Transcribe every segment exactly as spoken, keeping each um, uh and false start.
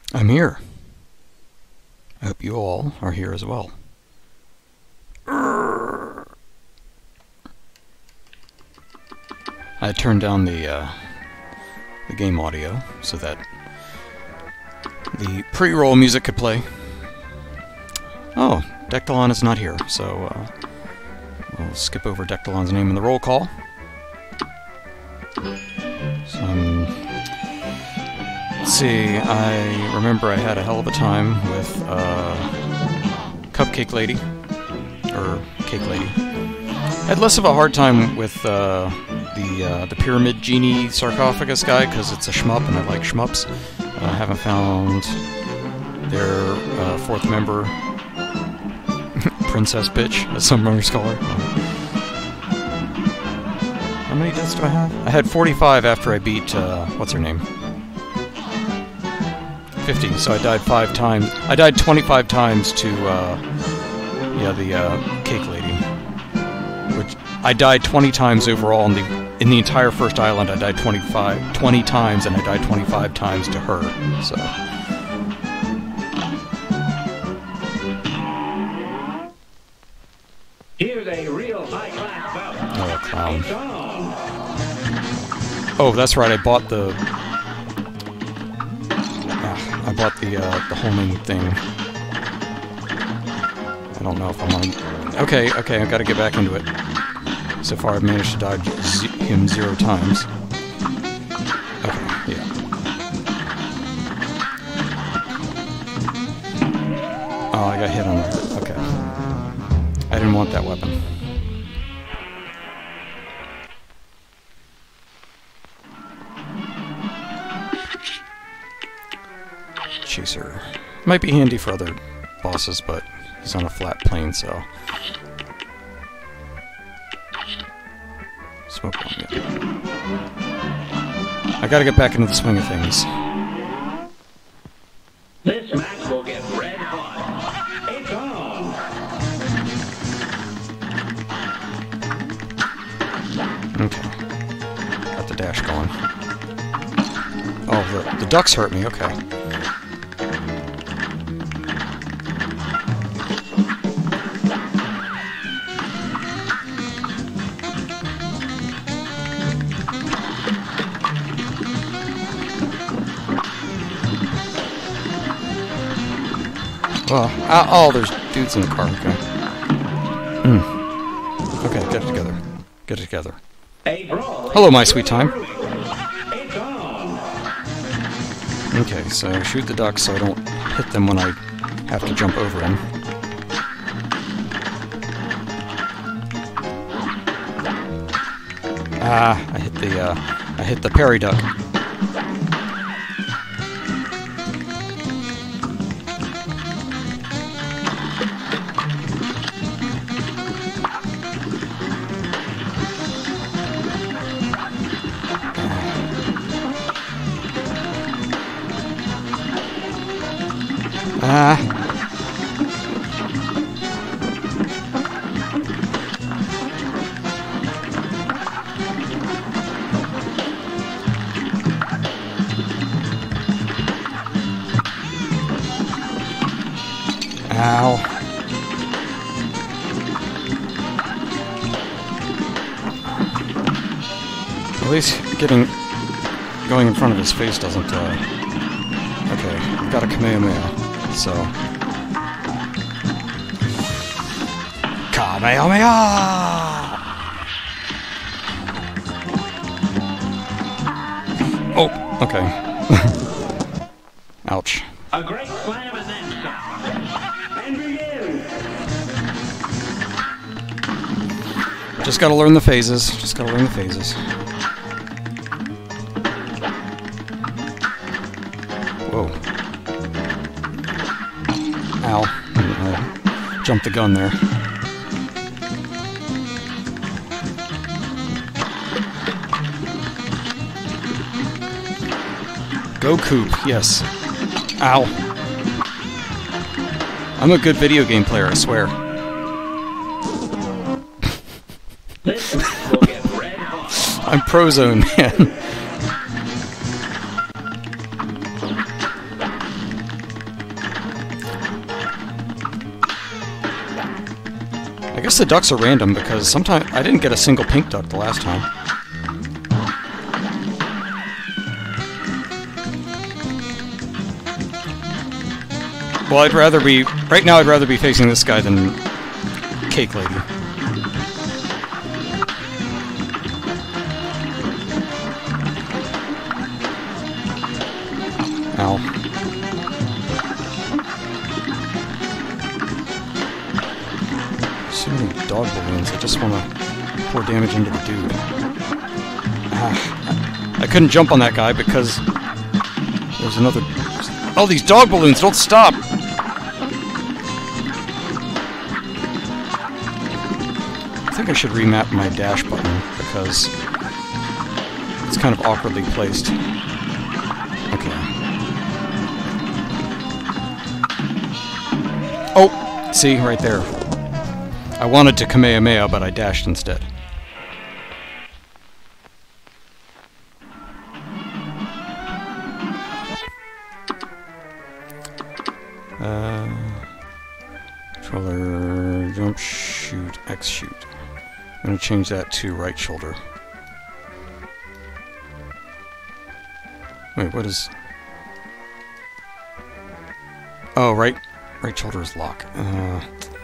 I'm here. I hope you all are here as well. I turned down the uh, the game audio so that the pre-roll music could play. Oh, Dectalon is not here, so uh, we'll skip over Dectalon's name in the roll call. So, um, let's see, I remember I had a hell of a time with uh, Cupcake Lady, or Cake Lady. I had less of a hard time with uh, the uh, the Pyramid Genie sarcophagus guy, because it's a shmup and I like shmups. I uh, haven't found their uh, fourth member, Princess Bitch, as some runners call her. How many deaths do I have? I had forty-five after I beat, uh, what's her name? fifty, so I died five times. I died twenty-five times to, uh, yeah, the uh, Cake Lady. Which, I died twenty times overall in the in the entire first island. I died twenty-five, twenty times, and I died twenty-five times to her, so... Here's a real high-class bout. Oh, a clown. Oh, that's right, I bought the... Ah, I bought the, uh, the homing thing. I don't know if I want to... Okay, okay, I've got to get back into it. So far I've managed to dodge z him zero times. Okay, yeah. Oh, I got hit on that. Okay. I didn't want that weapon. Chaser. Might be handy for other bosses, but he's on a flat plane, so... Smoke bomb, yeah. I gotta get back into the swing of things. This match will get red hot. It's on. Okay. Got the dash going. Oh, the, the ducks hurt me, okay. Well, uh, oh, there's dudes in the car, okay. Mm. Okay, get it together. Get it together. Hello, my sweet time. Okay, so shoot the ducks so I don't hit them when I have to jump over them. Ah, I hit the, uh, I hit the parry duck. Ah. Ow. At least getting going in front of his face doesn't, uh... Okay, I've got a Kamehameha. So, Kamehameha! Oh, okay. Ouch. A great slam and then stop. And begin. Just gotta learn the phases. Just gotta learn the phases. Whoa. Ow. I jumped the gun there. Go Coop, yes. Ow. I'm a good video game player, I swear. This match will get red hot. I'm Prozone, man. I guess the ducks are random because sometimes I didn't get a single pink duck the last time. Well, I'd rather be... Right now, I'd rather be facing this guy than Cake Lady. Ow. So many dog balloons. I just want to pour damage into the dude. Ah, I couldn't jump on that guy because there's another... Oh, these dog balloons don't stop! I think I should remap my dash button because it's kind of awkwardly placed. Okay. Oh! See, right there. I wanted to Kamehameha, but I dashed instead. Uh, controller, jump, shoot, X shoot. I'm going to change that to right shoulder. Wait, what is... Oh, right, right shoulder is lock. Uh,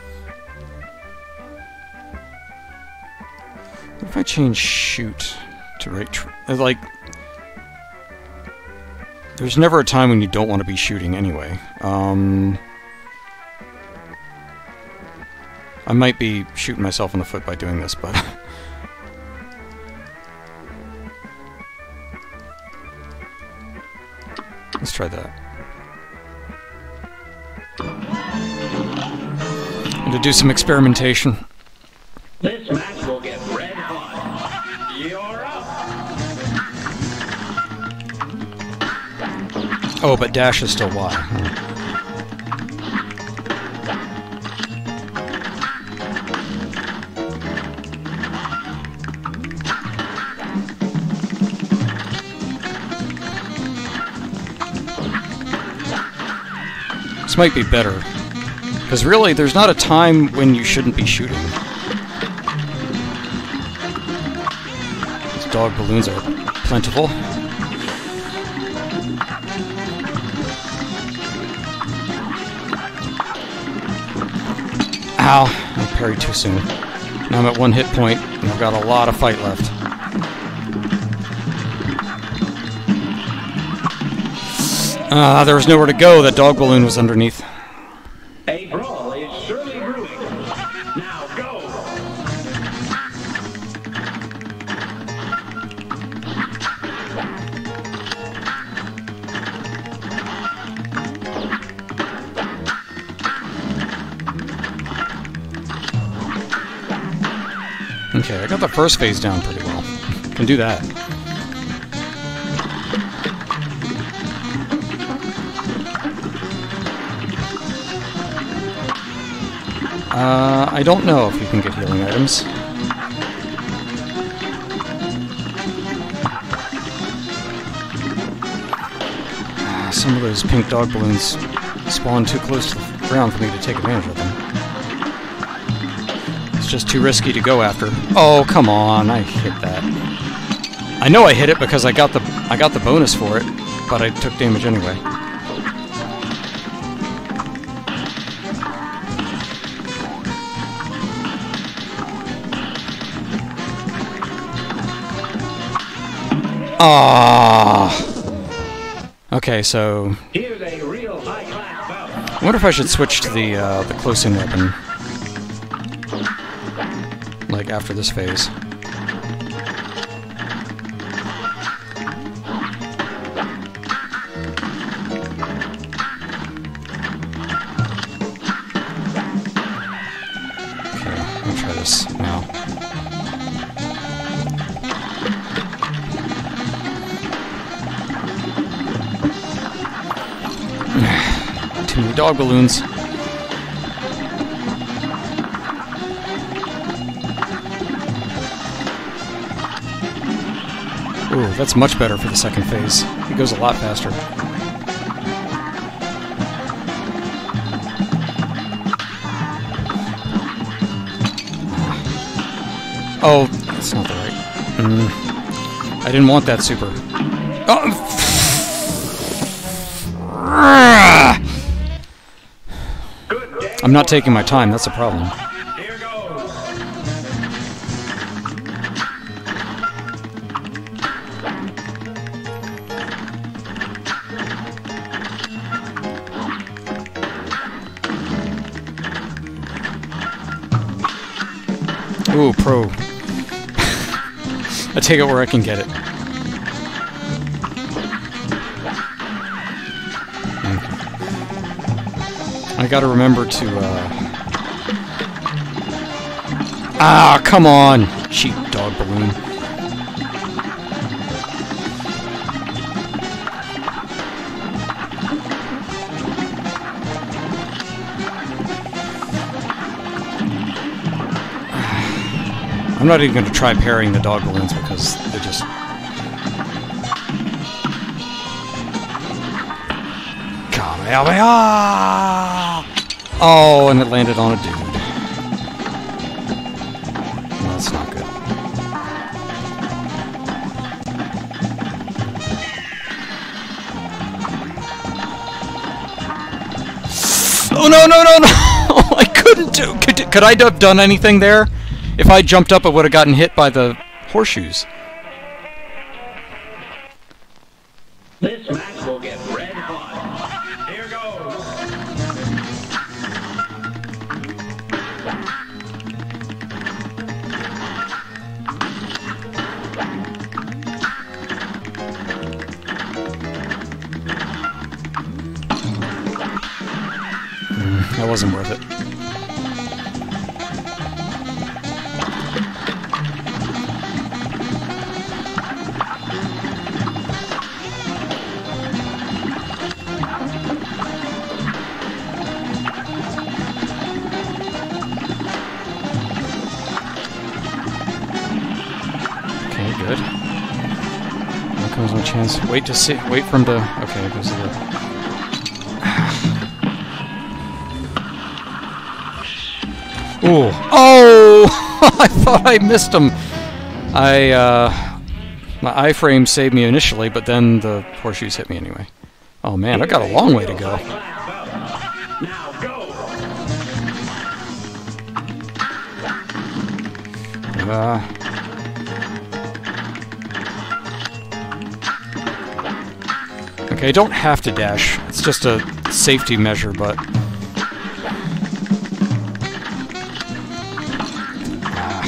what if I change shoot to right... Tr like... There's never a time when you don't want to be shooting anyway. Um, I might be shooting myself in the foot by doing this, but... Let's try that. And to do some experimentation. This match will get red hot. You're up. Oh, but dash is still Y. Hmm. This might be better. Because really, there's not a time when you shouldn't be shooting. These dog balloons are plentiful. Ow! I parried too soon. Now I'm at one hit point, and I've got a lot of fight left. Ah, uh, there was nowhere to go. That dog balloon was underneath. A brawl is surely brewing. Now go! Okay, I got the first phase down pretty well. Can do that. Uh, I don't know if you can get healing items. Ah, some of those pink dog balloons spawn too close to the ground for me to take advantage of them. It's just too risky to go after. Oh, come on, I hit that. I know I hit it because I got the I got the bonus for it, but I took damage anyway. Ah. Okay, so Here's a real high-class bout. I wonder if I should switch to the uh, the close-in weapon, like after this phase. Okay, I'll try this now. Too many dog balloons. Ooh, that's much better for the second phase. It goes a lot faster. Oh, that's not the right. Mm. I didn't want that super. Oh. I'm not taking my time, that's a problem. Here goes. Ooh, pro. I take it where I can get it. I gotta remember to, uh... Ah, come on! Cheap dog balloon. I'm not even gonna try parrying the dog balloons because they're just... Kamehameha! Oh, and it landed on a dude. That's not good. Oh no no no no! I couldn't do. Could could I have done anything there? If I jumped up, I would have gotten hit by the horseshoes. This match will get red hot. Here goes. Mm, that wasn't worth it. Good. Now comes my chance. Wait to see. Wait for him to. Okay, goes to the. Ooh! Oh! I thought I missed him. I uh, my iframe saved me initially, but then the horseshoes hit me anyway. Oh man, I got a long way to go. Now go. Uh. Okay, I don't have to dash. It's just a safety measure, but... Ah.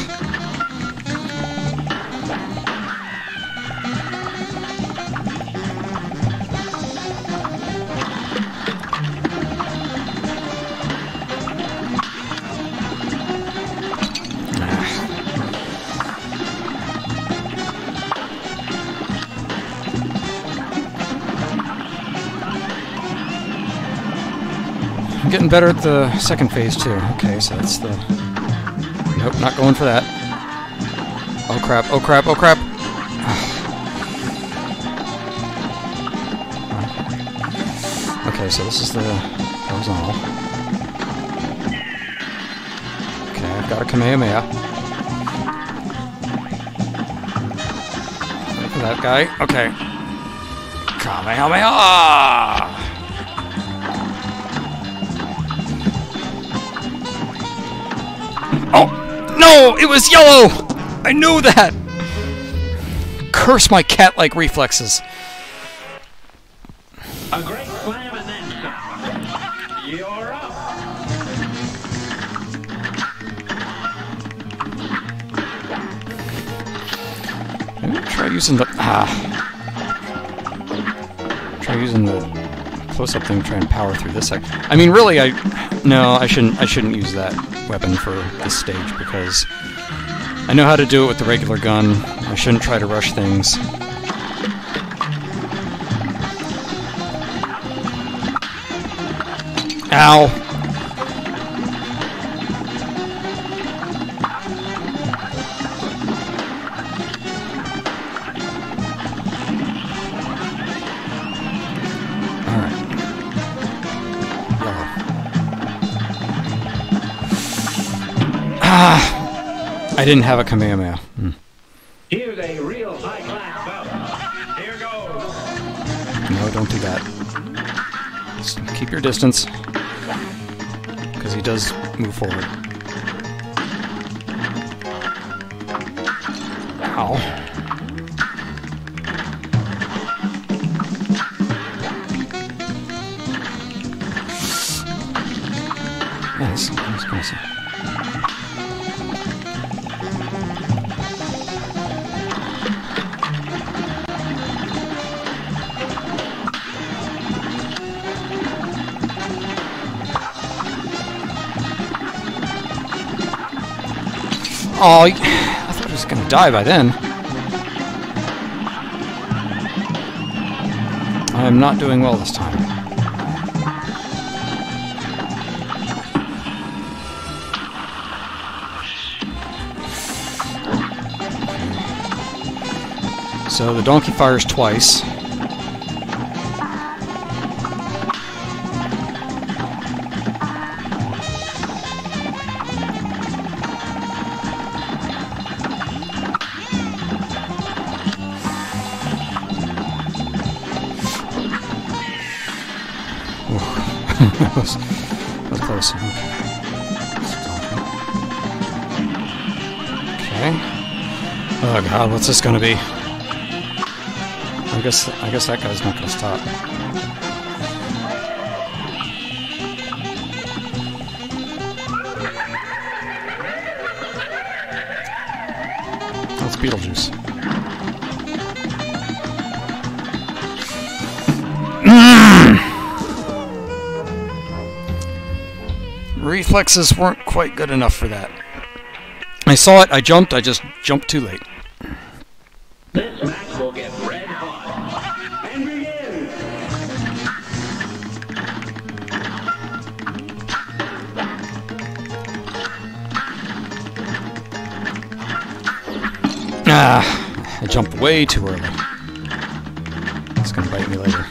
I'm getting better at the second phase, too. Okay, so that's the... Nope, not going for that. Oh crap, oh crap, oh crap! Okay, so this is the horizontal. Okay, I've got a Kamehameha. Wait for that guy. Okay. Kamehameha! Oh! No! It was yellow! I knew that! Curse my cat-like reflexes. A great slam and then some. You're up. Maybe try using the... Ah. Try using the close-up thing to try and power through this side. I mean, really, I... No, I shouldn't, I shouldn't use that weapon for this stage, because I know how to do it with the regular gun. I shouldn't try to rush things. Ow! Alright. Yellow. Ah! I didn't have a Kamehameha. Hmm. Here's a real high-class bout. Here goes. No, don't do that. Just keep your distance. Because he does move forward. Ow. Nice. Nice, nice. Oh, I thought I was gonna die by then. I am not doing well this time. So the donkey fires twice. that, was, that was close. Okay. Oh god, what's this gonna be? I guess I guess that guy's not gonna stop. That's Beetlejuice. Reflexes weren't quite good enough for that. I saw it, I jumped, I just jumped too late. This match will get red hot. And begin. Ah, I jumped way too early. It's gonna bite me later.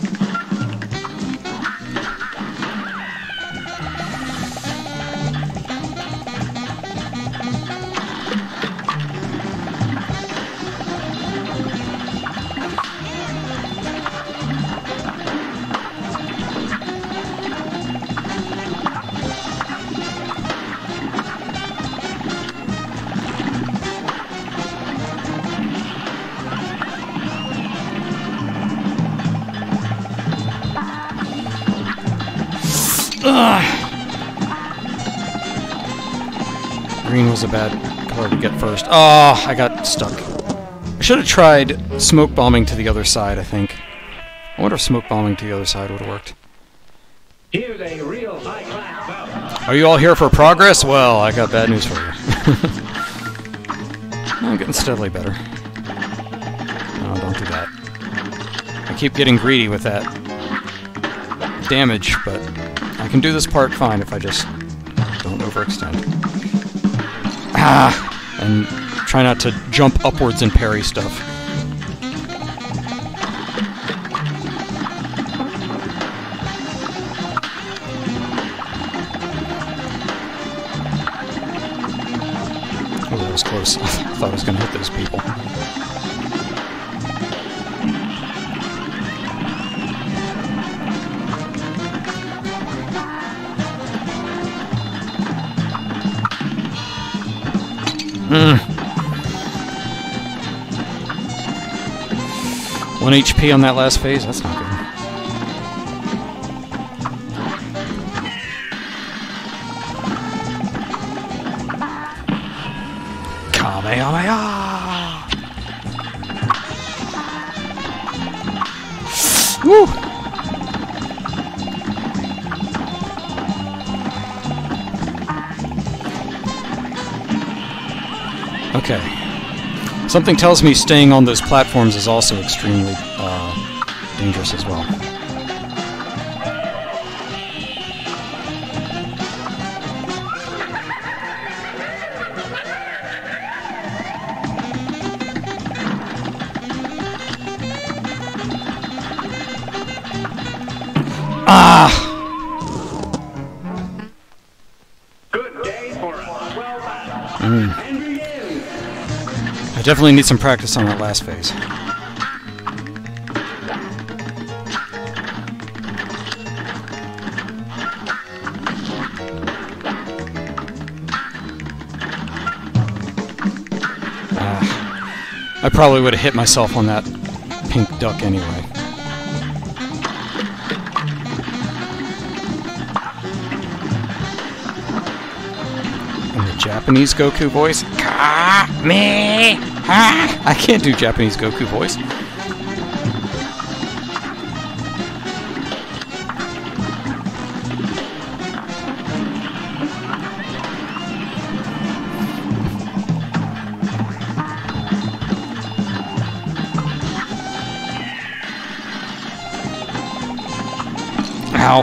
Ugh. Green was a bad color to get first. Oh, I got stuck. I should have tried smoke bombing to the other side, I think. I wonder if smoke bombing to the other side would have worked. Here's a real high-class bout. Are you all here for progress? Well, I got bad news for you. I'm getting steadily better. No, don't do that. I keep getting greedy with that damage, but I can do this part fine if I just don't overextend. Ah! And try not to jump upwards and parry stuff. Oh, that was close. I thought I was going to hit those people. Mm. One H P on that last phase? That's not good. Kamehameha! Woo! Okay. Something tells me staying on those platforms is also extremely uh, dangerous as well. Ah! Good day for us. Well done. Mm. And begin. definitely need some practice on that last phase. I probably would have hit myself on that pink duck anyway. And the Japanese Goku voice? Ka me ha! I can't do Japanese Goku voice. Ow.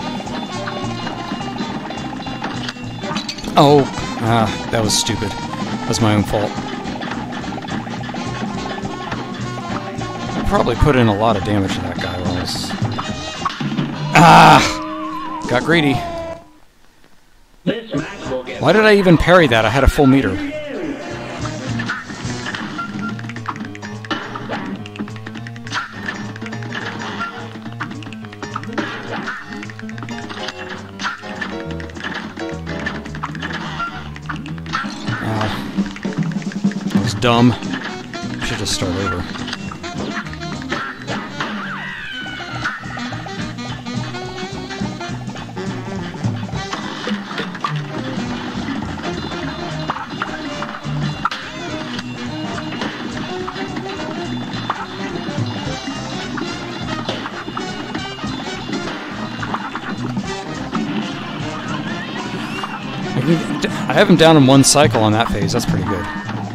Oh, ah, that was stupid. That was my own fault. I probably put in a lot of damage to that guy while I was... Ah! Got greedy. This match will get Why did I even parry that? I had a full meter. Dumb. Should just start over. I, can, I have him down in one cycle on that phase. That's pretty good.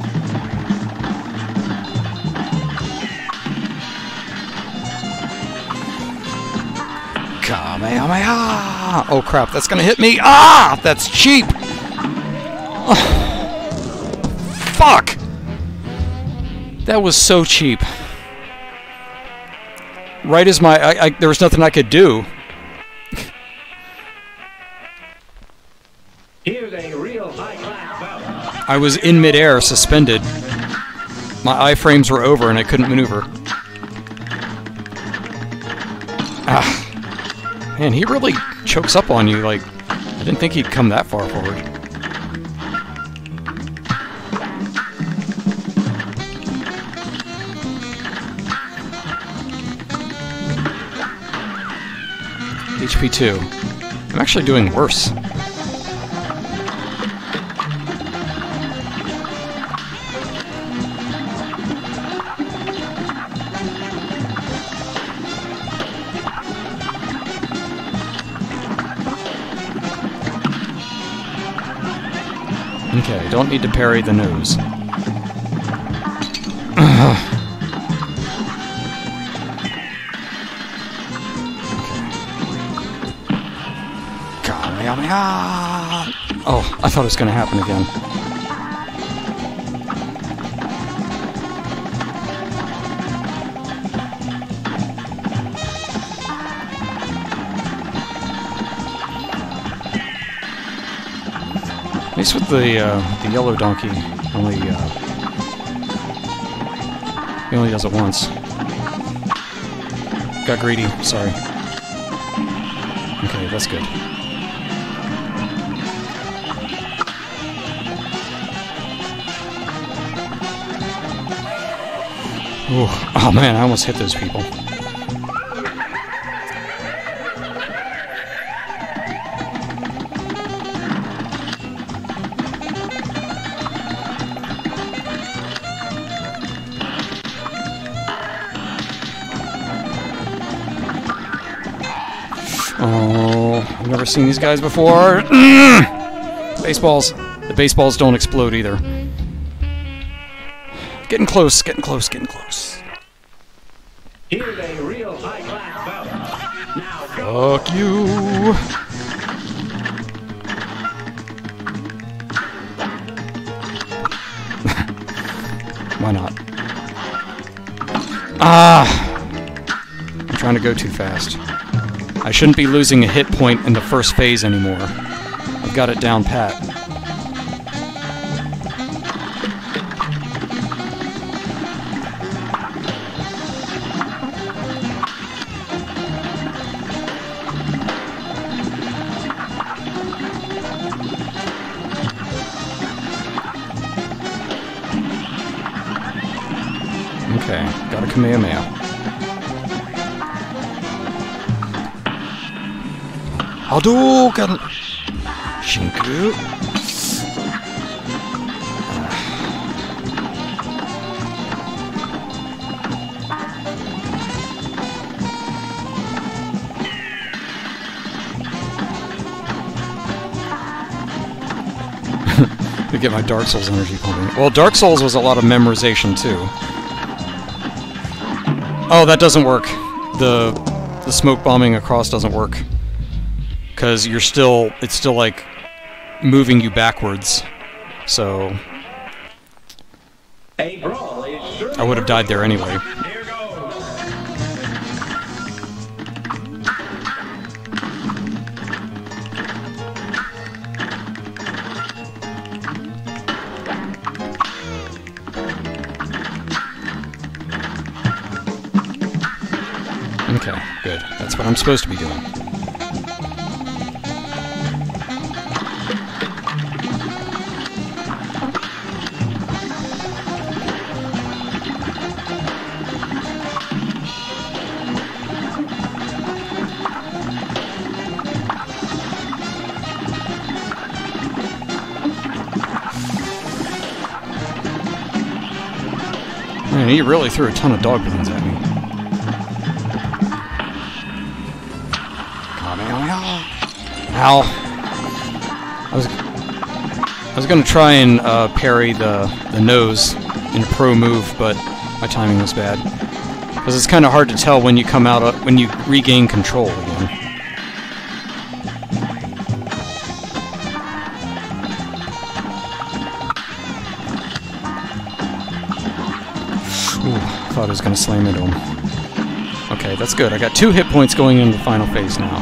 Kamehameha! Oh crap, that's gonna hit me! Ah! That's cheap! Oh, fuck! That was so cheap. Right as my... I, I, there was nothing I could do. Here's a real high-class bout. I was in midair, suspended. My iframes were over and I couldn't maneuver. Ah. Man, he really chokes up on you, like, I didn't think he'd come that far forward. H P two. I'm actually doing worse. Okay, don't need to parry the nose. Kamehameha! Oh, I thought it was going to happen again. At least with the uh, the yellow donkey, only uh, he only does it once. Got greedy. Sorry. Okay, that's good. Ooh. Oh man, I almost hit those people. Oh, I've never seen these guys before. Baseballs. The baseballs don't explode either. Getting close, getting close, getting close. Here's a real high-class bout. Now go. Fuck you. Why not? Ah! I'm trying to go too fast. I shouldn't be losing a hit point in the first phase anymore. I've got it down pat. got a Kamehameha. Hadouken! Shinku. To get my Dark Souls energy pumping. Well, Dark Souls was a lot of memorization too. Oh, that doesn't work. The the smoke bombing across doesn't work. Because you're still, it's still like moving you backwards. So A brawl is sure I would have died there anyway. Here goes. Okay, good. That's what I'm supposed to be doing. Man, he really threw a ton of dog balloons at me. Ow! I was I was gonna try and uh, parry the the nose in a pro move, but my timing was bad. Because it's kind of hard to tell when you come out of, when you regain control again. Ooh, I thought I was gonna slam into him. Okay, that's good. I got two hit points going into the final phase now.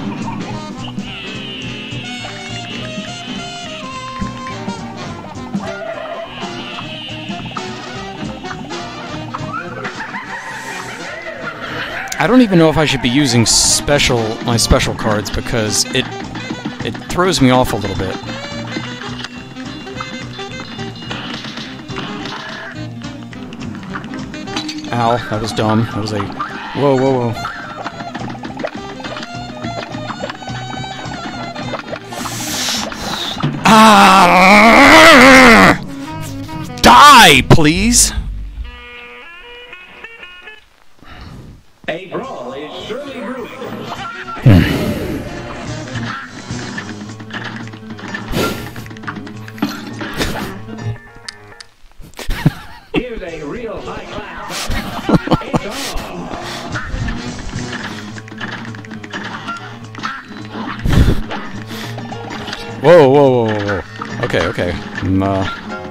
I don't even know if I should be using special my special cards because it it throws me off a little bit. Ow, that was dumb. That was a whoa whoa whoa. Ah! Die, please. A brawl is surely brewing. Here's a real high class. It's on. Whoa, whoa, whoa, whoa, whoa. Okay, okay. I'm, uh...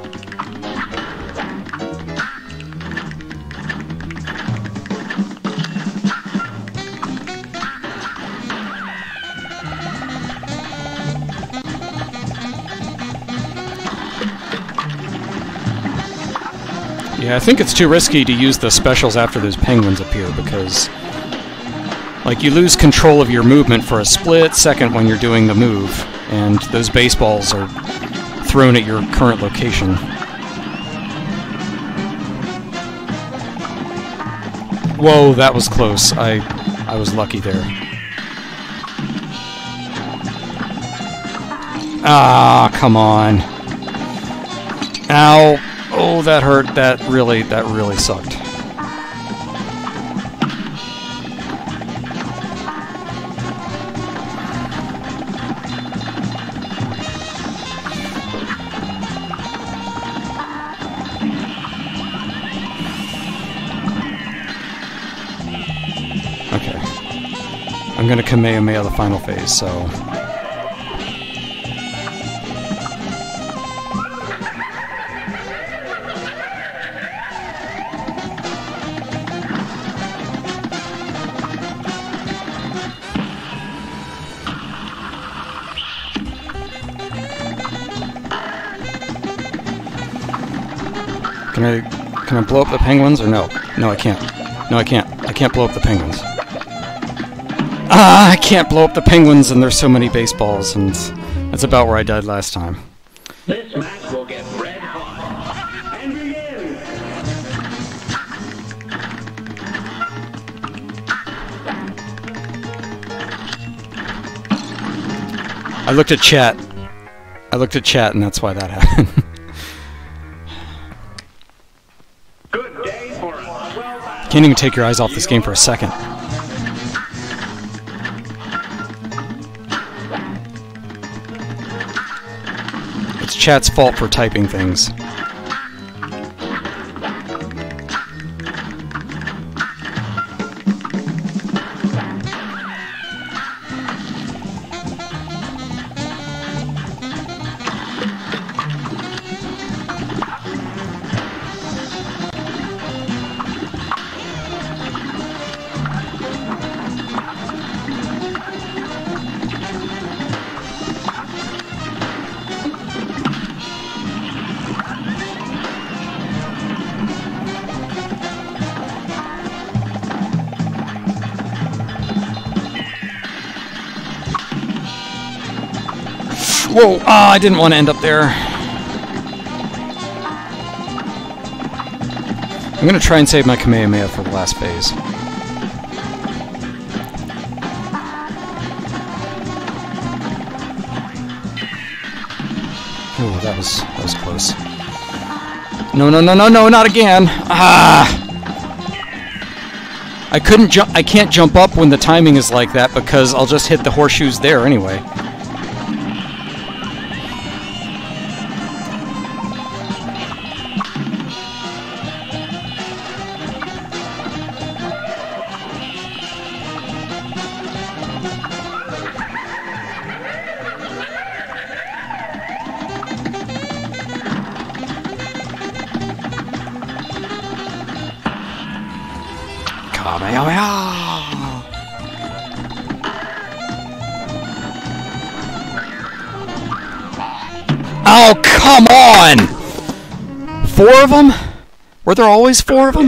Yeah, I think it's too risky to use the specials after those penguins appear, because like you lose control of your movement for a split second when you're doing the move, and those baseballs are thrown at your current location. Whoa, that was close. I I was lucky there. Ah, come on. Ow. Oh, that hurt. That really, that really sucked. Okay. I'm gonna Kamehameha the final phase, so... Can I, can I blow up the penguins, or no? No, I can't. No, I can't. I can't blow up the penguins. Ah, I can't blow up the penguins, and there's so many baseballs, and that's about where I died last time. This match will get red hot. And begin. I looked at chat. I looked at chat, and that's why that happened. Good day for us. Well done. Can't even take your eyes off this game for a second. It's chat's fault for typing things. Whoa! Ah, I didn't want to end up there. I'm gonna try and save my Kamehameha for the last phase. Oh, that was that was close. No, no, no, no, no, not again! Ah! I couldn't jump. I can't jump up when the timing is like that because I'll just hit the horseshoes there anyway. Oh, come on! Four of them? Were there always four of them?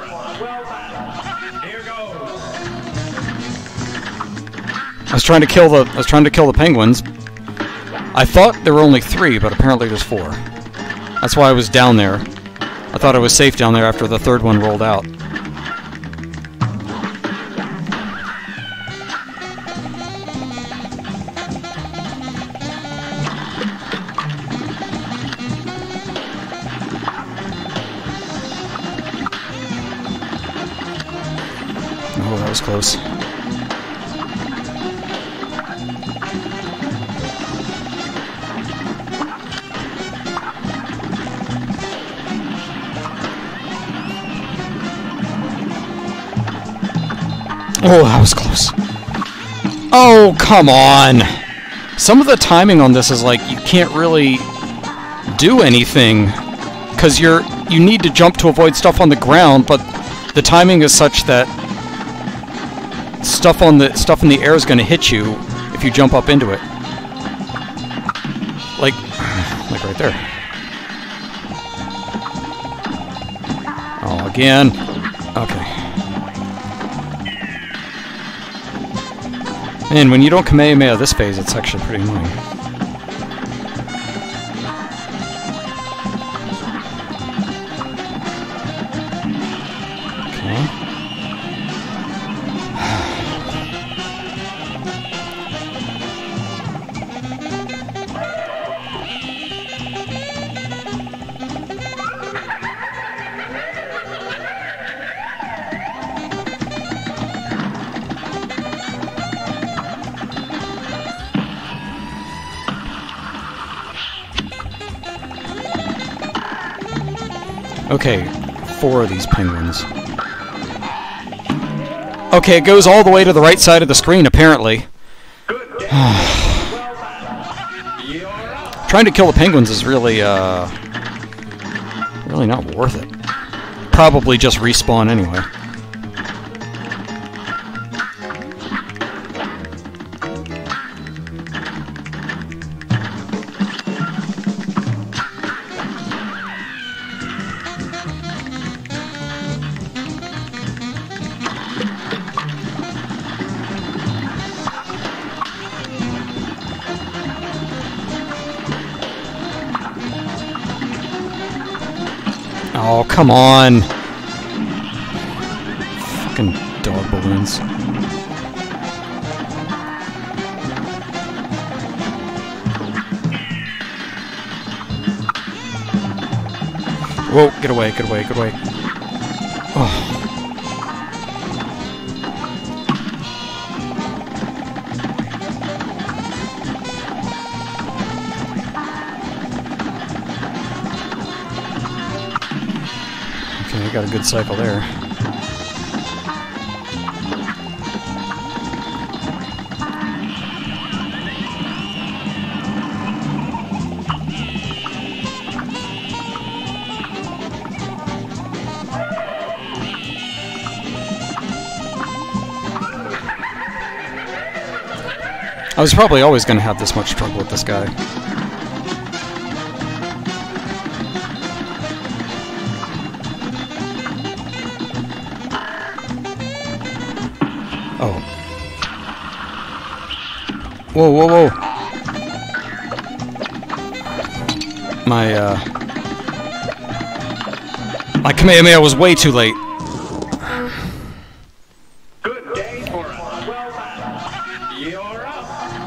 I was trying to kill the I was trying to kill the penguins. I thought there were only three, but apparently there's four. That's why I was down there. I thought I was safe down there after the third one rolled out. Oh, that was close. Oh, that was close. Oh, come on! Some of the timing on this is like, you can't really do anything, because you're, you need to jump to avoid stuff on the ground, but the timing is such that stuff on the stuff in the air is going to hit you if you jump up into it. Like, like right there. Oh, again. Okay. And when you don't Kamehameha this phase, it's actually pretty annoying. Okay. Okay, four of these penguins. Okay, it goes all the way to the right side of the screen, apparently. Trying to kill the penguins is really, uh... really not worth it. Probably just respawn anyway. Oh, come on! Fucking dog balloons. Whoa, get away, get away, get away. Oh. Okay, I got a good cycle there. I was probably always going to have this much trouble with this guy. Oh. Whoa, whoa, whoa. My, uh... My Kamehameha was way too late. Good day for a swell battle. You're up.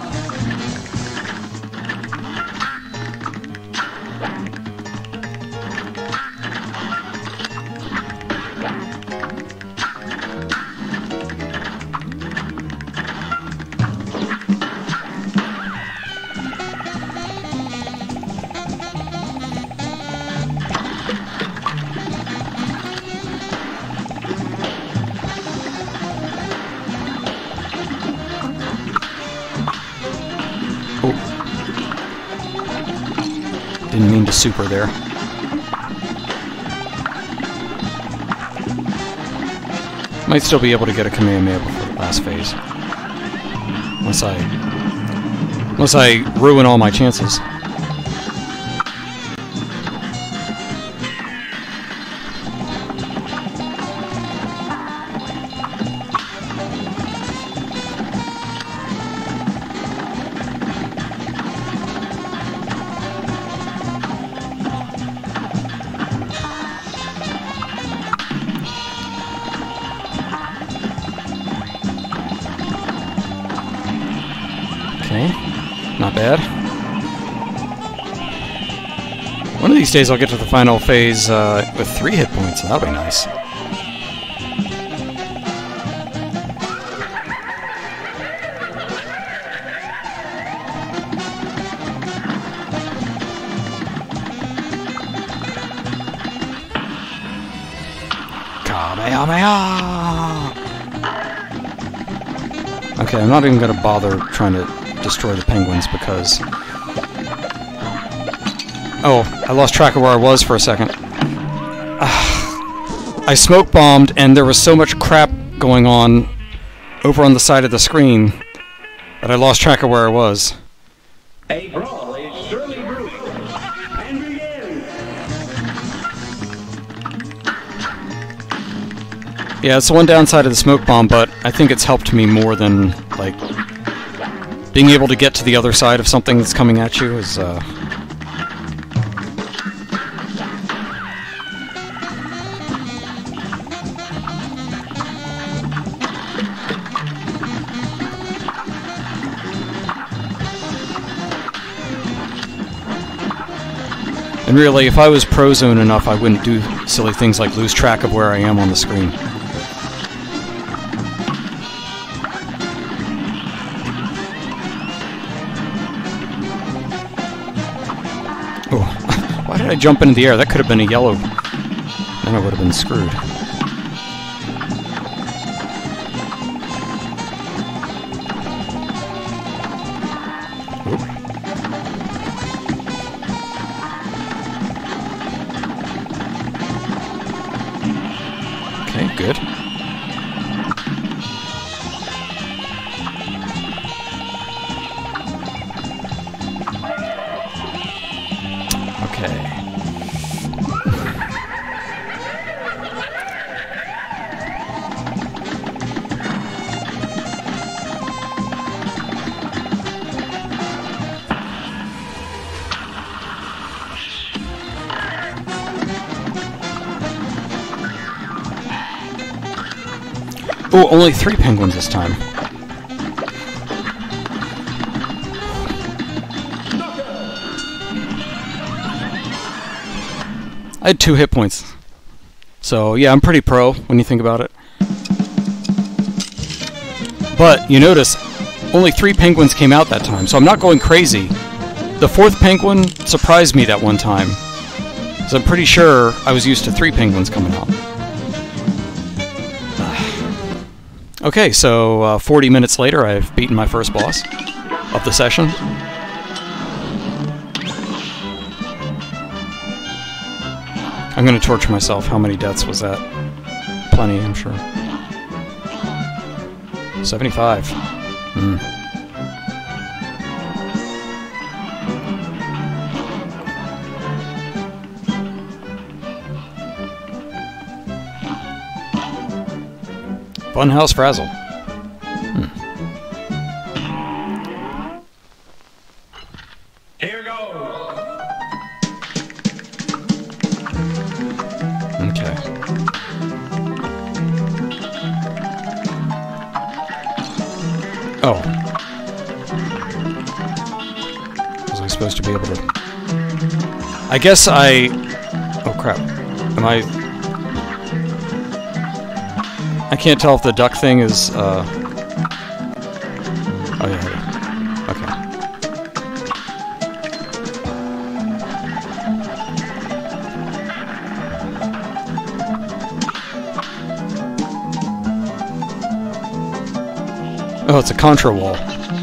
Didn't mean to super there. Might still be able to get a Kamehameha before the last phase. Unless I... Unless I ruin all my chances. Okay, not bad. One of these days I'll get to the final phase uh, with three hit points, so that'll be nice. Kamehameha! Okay, I'm not even going to bother trying to destroy the penguins because... Oh, I lost track of where I was for a second. Uh, I smoke bombed and there was so much crap going on over on the side of the screen that I lost track of where I was. A brawl is surely brewing. And begin. Yeah, it's the one downside of the smoke bomb, but I think it's helped me more than, like, being able to get to the other side of something that's coming at you is, uh... And really, if I was pro-zone enough, I wouldn't do silly things like lose track of where I am on the screen. Oh, why did I jump into the air? That could have been a yellow. Then I would have been screwed. Oop. Okay, good. Okay. Oh, only three penguins this time. I had two hit points. So, yeah, I'm pretty pro when you think about it. But, you notice, only three penguins came out that time, so I'm not going crazy. The fourth penguin surprised me that one time. So I'm pretty sure I was used to three penguins coming out. Okay, so uh, forty minutes later, I've beaten my first boss of the session. I'm gonna torture myself. How many deaths was that? Plenty, I'm sure. seventy-five. Hmm. Funhouse Frazzle. Hmm. Here goes. Okay. Oh. Was I supposed to be able to... I guess I... Oh crap. Am I... I can't tell if the duck thing is, uh... Oh, yeah, yeah. Okay. Oh, it's a contra wall.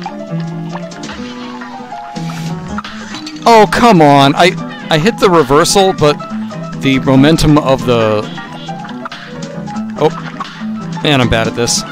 Oh, come on! I, I hit the reversal, but the momentum of the... Oh. Man, I'm bad at this.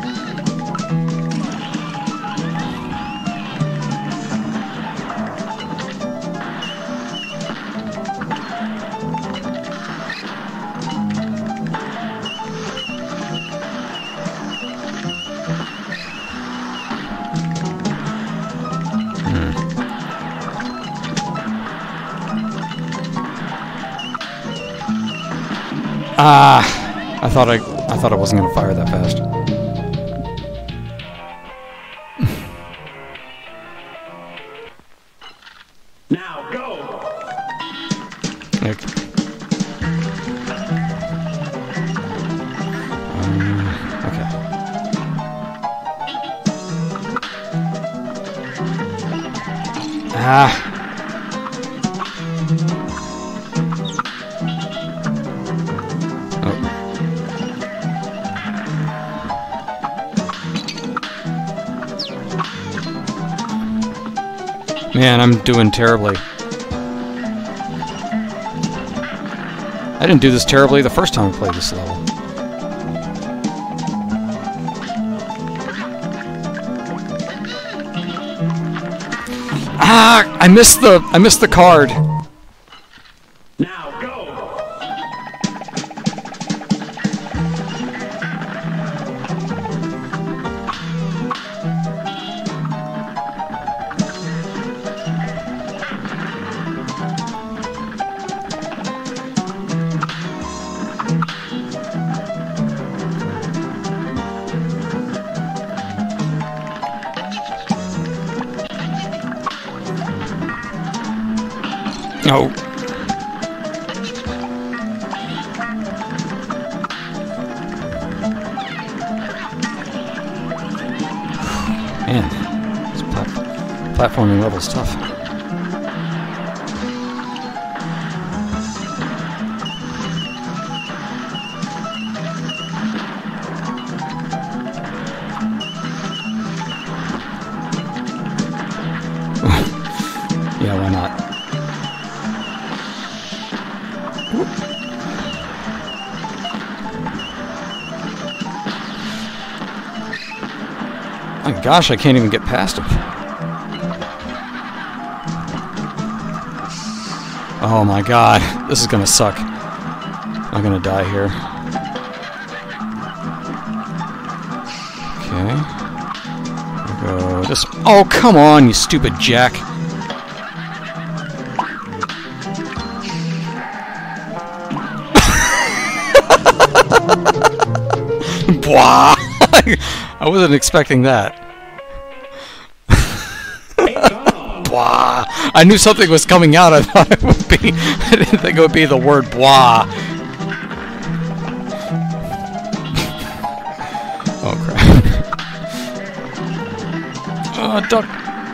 Hmm. Ah, I thought I I thought I wasn't going to fire that fast. Now go. Okay. Um, okay. Ah. Man, I'm doing terribly. I didn't do this terribly the first time I played this level. Ah! I missed the I missed the card. Now go. No. Man, this plat platforming level's tough. Yeah, why not? My gosh, I can't even get past him. Oh my god, this is gonna suck. I'm gonna die here. Okay. We'll go this. Oh, come on, you stupid jack. Blah! I wasn't expecting that. Blah! I knew something was coming out. I thought it would be. I didn't think it would be the word blah. Oh crap! Oh, duck.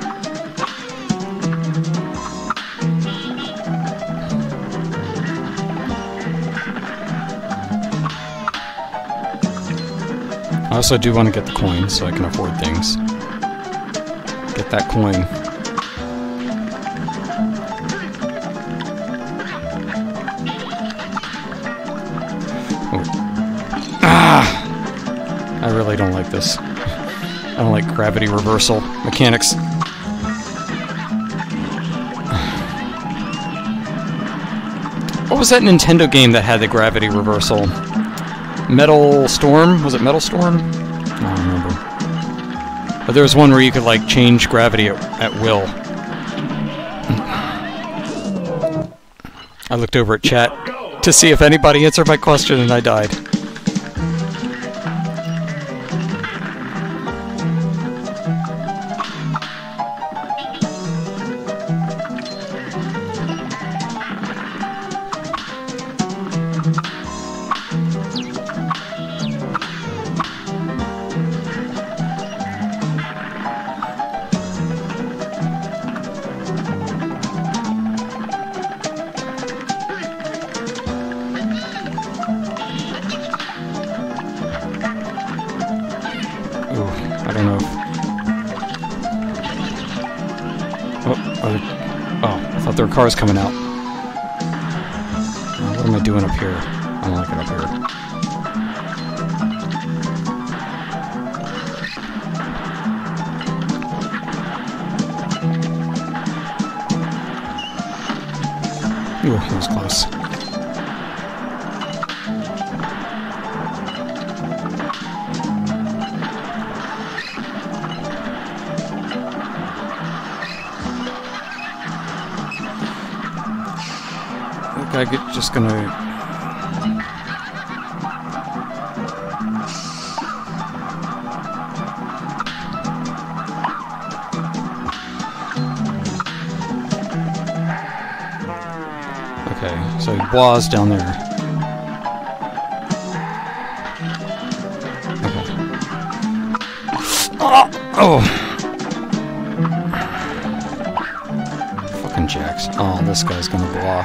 I also do want to get the coin so I can afford things. Get that coin. Oh. Ah! I really don't like this. I don't like gravity reversal mechanics. What was that Nintendo game that had the gravity reversal? Metal Storm? Was it Metal Storm? I don't remember. But there was one where you could, like, change gravity at, at will. I looked over at chat to see if anybody answered my question, and I died. I don't know. Oh, are there... oh, I thought there were cars coming out. Uh, what am I doing up here? I don't like it up here. Ooh, that was close. I get just gonna okay, so Bois down there. Okay. Oh, oh. Fucking jacks. Oh, this guy's gonna blah.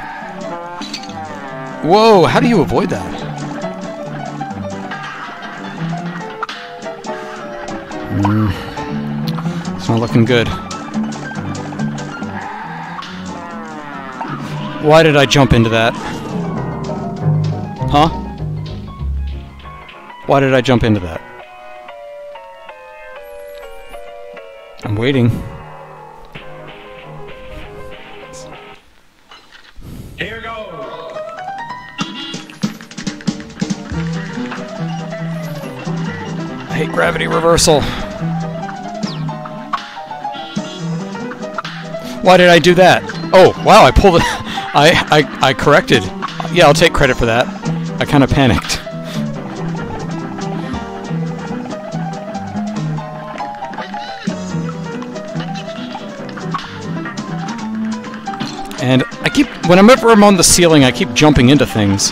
Whoa, how do you avoid that? Mm, it's not looking good. Why did I jump into that? Huh? Why did I jump into that? I'm waiting. Here goes. I hate gravity reversal. Why did I do that? Oh, wow, I pulled it. I, I, I corrected. Yeah, I'll take credit for that. I kind of panicked. And I keep, whenever I'm on the ceiling, I keep jumping into things.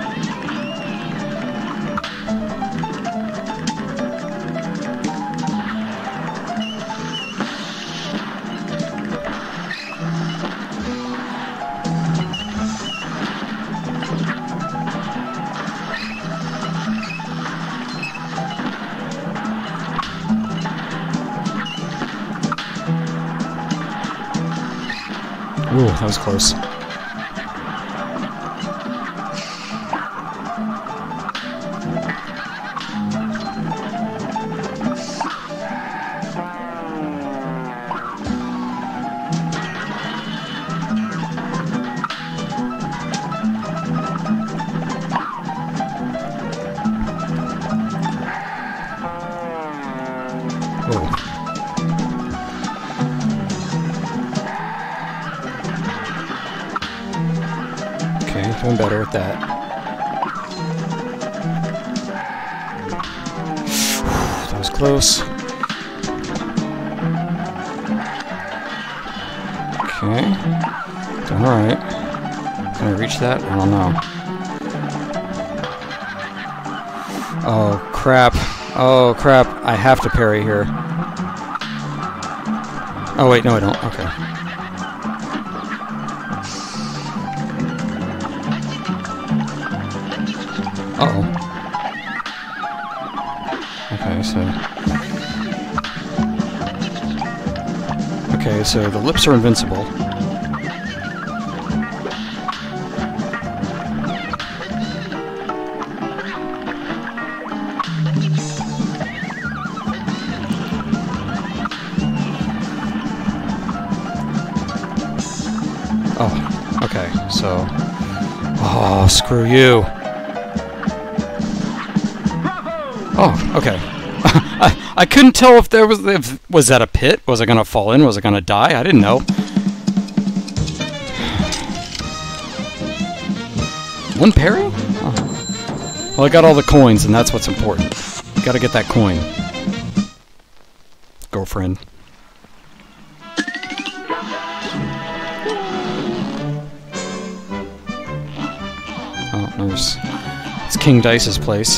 Ooh, that was close. Whoa. Doing better with that. That was close. Okay. Doing alright. Can I reach that? I don't know. Oh, crap. Oh, crap. I have to parry here. Oh, wait, no, I don't. Okay. Uh-oh. Okay, so... Okay, so the lips are invincible. Oh, okay, so... Oh, screw you. Oh, okay. I, I couldn't tell if there was... If, was that a pit? Was I gonna fall in? Was I gonna die? I didn't know. One parry? Oh. Well, I got all the coins, and that's what's important. Gotta get that coin. Girlfriend. Oh, there's... It's King Dice's place.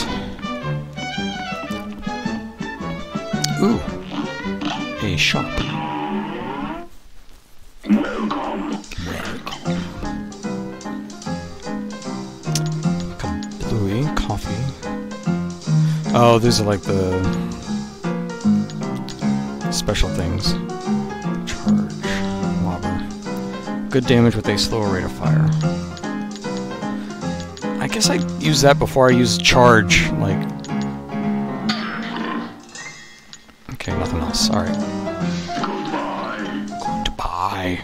Ooh. A shop. Welcome. Welcome. Kablooey, coffee. Oh, these are like the... special things. Charge. Lobber. Good damage with a slower rate of fire. I guess I use that before I use charge, like... Okay, nothing else. Alright. Goodbye.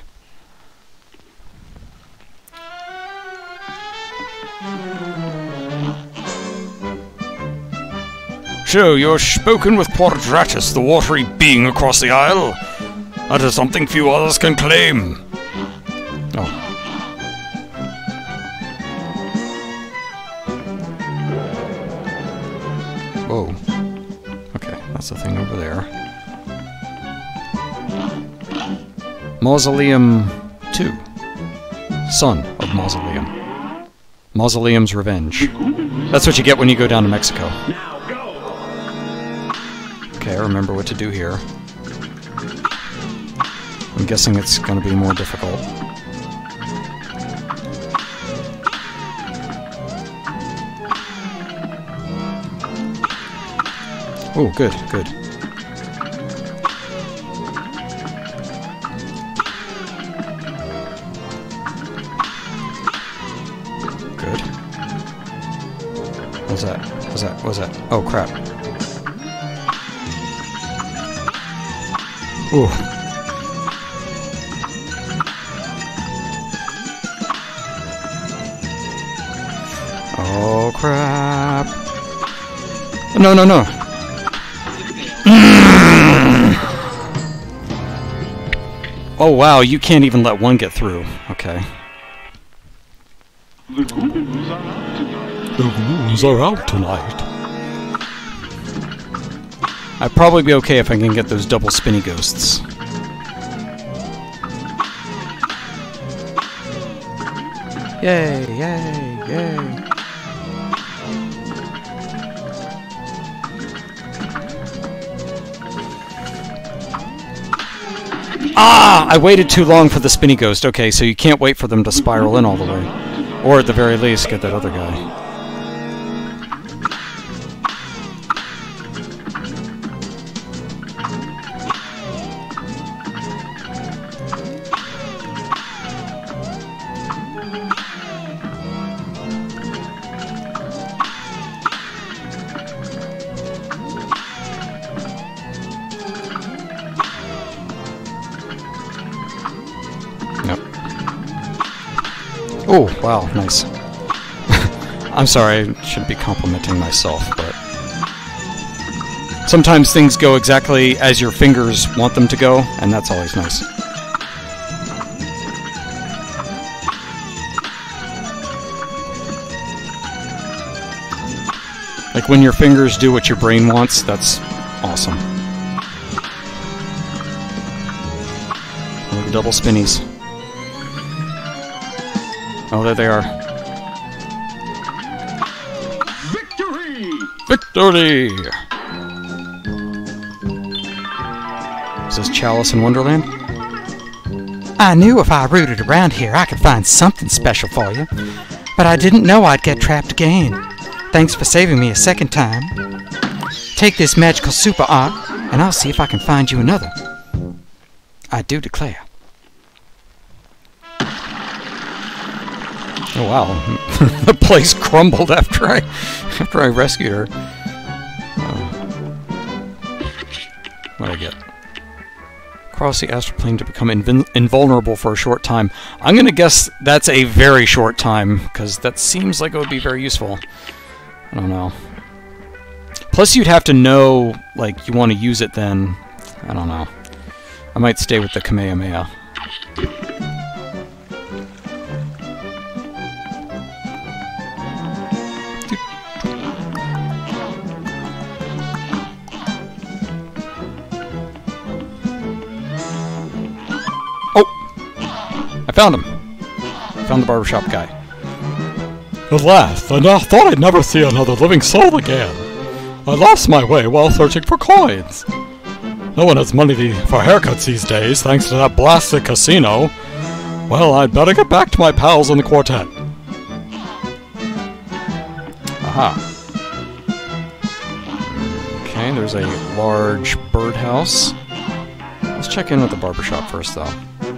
So, you're spoken with Quadratus, the watery being across the aisle? That is something few others can claim. Oh. Whoa. Okay, that's the thing over there. Mausoleum two. Son of Mausoleum. Mausoleum's Revenge. That's what you get when you go down to Mexico. Okay, I remember what to do here. I'm guessing it's going to be more difficult. Oh, good, good. Good. What's that? What's that? What's that? Oh, crap. Ooh. Oh, crap. No, no, no. Oh, wow, you can't even let one get through. Okay. The ghouls are out tonight. The ghouls are out tonight. I'd probably be okay if I can get those double spinny ghosts. Yay, yay, yay. Ah! I waited too long for the spinny ghost. Okay, so you can't wait for them to spiral in all the way. Or at the very least, get that other guy. Oh, wow, nice. I'm sorry, I shouldn't be complimenting myself, but... sometimes things go exactly as your fingers want them to go, and that's always nice. Like when your fingers do what your brain wants, that's awesome. Double spinnies. Oh, there they are. Victory! Victory! Is this Chalice in Wonderland? I knew if I rooted around here I could find something special for you, but I didn't know I'd get trapped again. Thanks for saving me a second time. Take this magical super art, and I'll see if I can find you another. I do declare. Oh wow, the place crumbled after I after I rescued her. Oh. What'd I get? Cross the astral plane to become invin invulnerable for a short time. I'm gonna guess that's a very short time, because that seems like it would be very useful. I don't know. Plus you'd have to know, like, you want to use it then. I don't know. I might stay with the Kamehameha. I found him. Found the barbershop guy. At last, and I thought I'd never see another living soul again. I lost my way while searching for coins. No one has money for haircuts these days, thanks to that blasted casino. Well, I'd better get back to my pals in the quartet. Aha. Okay, there's a large birdhouse. Let's check in with the barbershop first, though.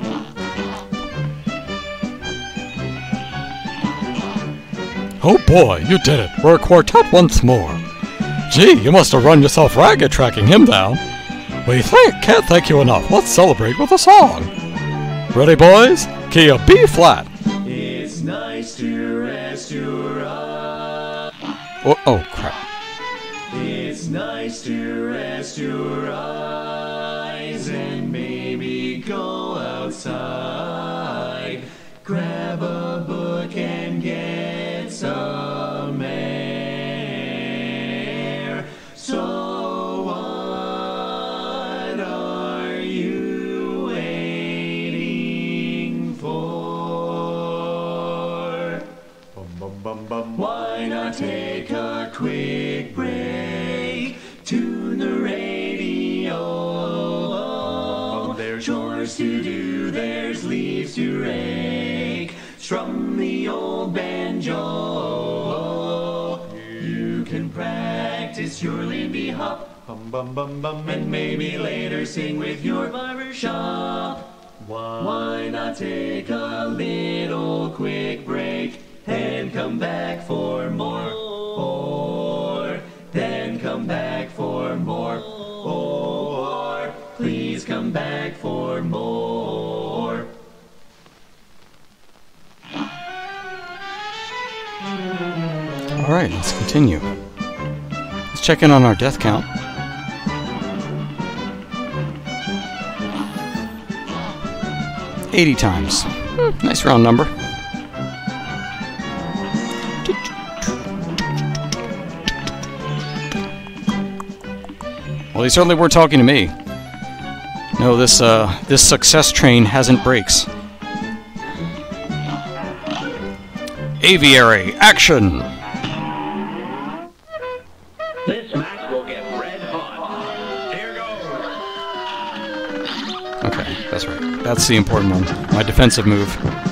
Oh boy, you did it. We're a quartet once more. Gee, you must have run yourself ragged tracking him down. We th can't thank you enough. Let's celebrate with a song. Ready, boys? Key of B flat. It's nice to rest your eyes. Oh, oh crap. It's nice to rest your eyes and maybe go outside. Grab a book and get some air. So what are you waiting for? Bum, bum, bum, bum. Why not take a quick break? Tune the radio. There's chores to do, there's leaves to rake. Strum the old banjo. You can practice your Lindy Hop. Bum, bum, bum, bum. And maybe later sing with your barbershop. Why, why not take a little quick break and come back for more? Or then come back for more. Or please come back for more. Alright, let's continue. Let's check in on our death count. eighty times. Hmm, nice round number. Well, they certainly weren't talking to me. No, this, uh, this success train hasn't brakes. Aviary, action! This match will get red hot. Here goes. Okay, that's right. That's the important one. My defensive move.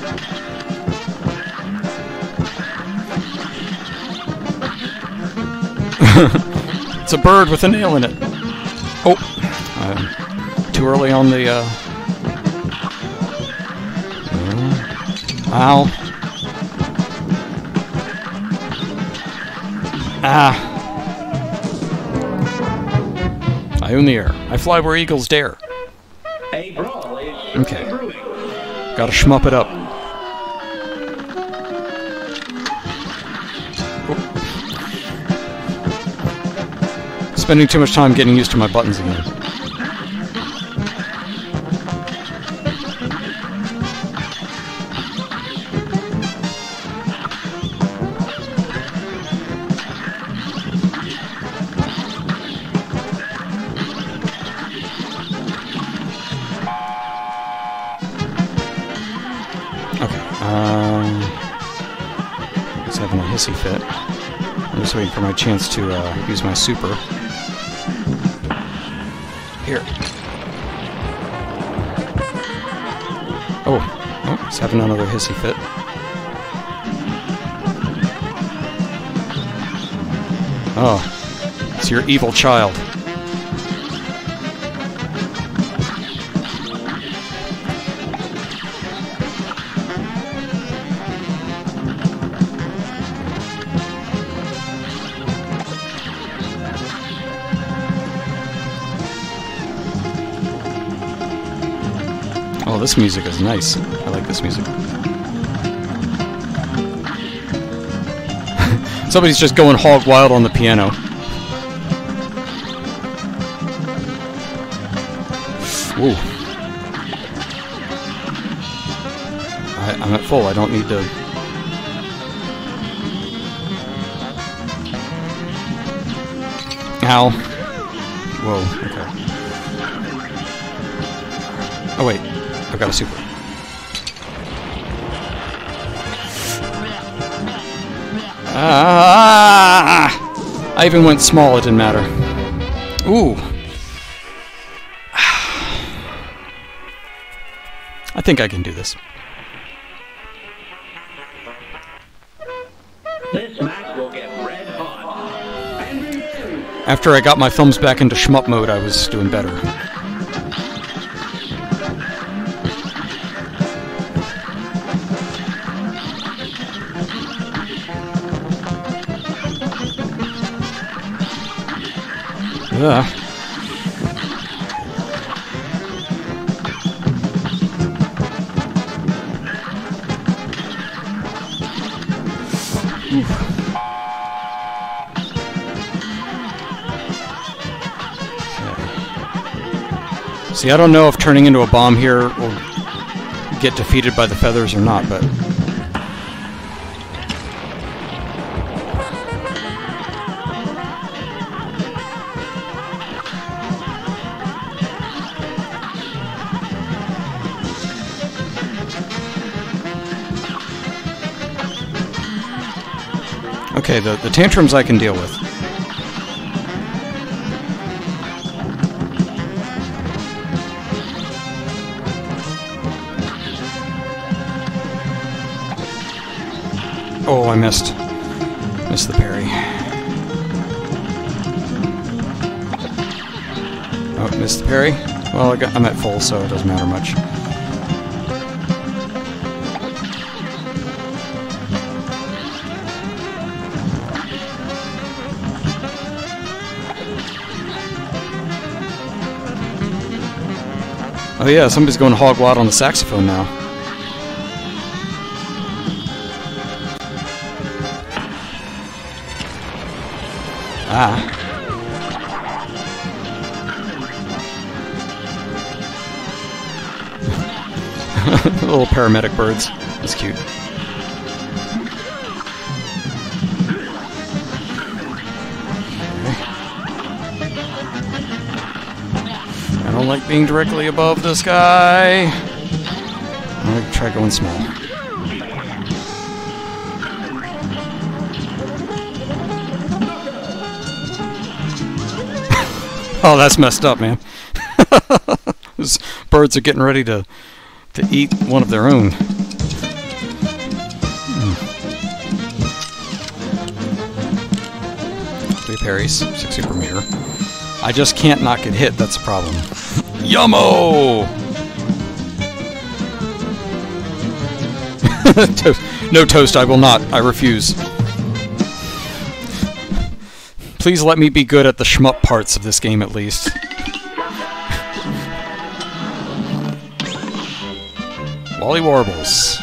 It's a bird with a nail in it. Oh, uh, too early on the, uh... Ow. Ah. I own the air. I fly where eagles dare. A brawl is Okay. brewing. Gotta shmup it up. Oh. Spending too much time getting used to my buttons again. Okay, um... having a hissy fit. I'm just waiting for my chance to uh, use my super. Here. Oh, oh, he's having another hissy fit. Oh, it's your evil child. Oh, this music is nice. I like this music. Somebody's just going hog wild on the piano. Ooh. I, I'm at full. I don't need to... Ow. Whoa, okay. Oh, wait. I've got a super. Ah! I even went small, it didn't matter. Ooh. I think I can do this. This match will get red hot. After I got my thumbs back into shmup mode, I was doing better. Ugh. See, I don't know if turning into a bomb here will get defeated by the feathers or not, but... Okay, the, the tantrums I can deal with. Oh, I missed. Missed the parry. Oh, missed the parry. Well, I got, I'm at full, so it doesn't matter much. Oh yeah, somebody's going hog wild on the saxophone now. Ah. Little paramedic birds. That's cute. I don't like being directly above this guy. I'm gonna try going small. Oh, that's messed up, man. Those birds are getting ready to to eat one of their own. Mm. Three parries, six super meter. I just can't not get hit, that's the problem. Yummo! To no toast, I will not. I refuse. Please let me be good at the shmup parts of this game at least. Wally Warbles.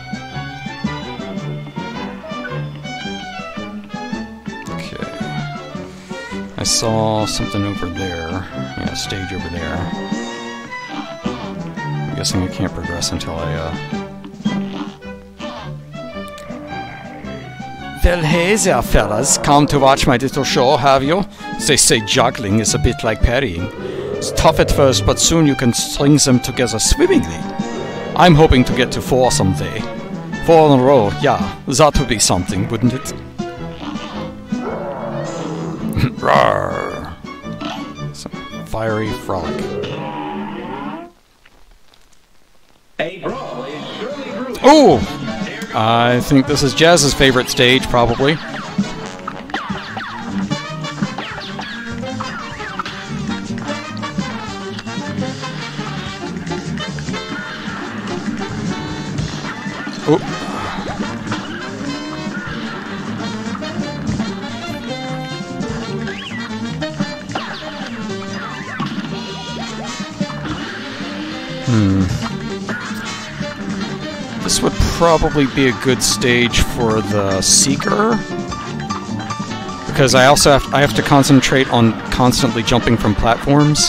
Okay. I saw something over there. Yeah, a stage over there. I'm guessing I can't progress until I, uh... Well, hey there, fellas. Come to watch my little show, have you? They say juggling is a bit like parrying. It's tough at first, but soon you can string them together swimmingly. I'm hoping to get to four someday. Four in a row, yeah. That would be something, wouldn't it? Rawr. Some fiery frolic. A brawl is surely brewing. Oh! I think this is Jazz's favorite stage, probably. Oh. Hmm. This would probably be a good stage for the Seeker, because I also have I have to concentrate on constantly jumping from platforms.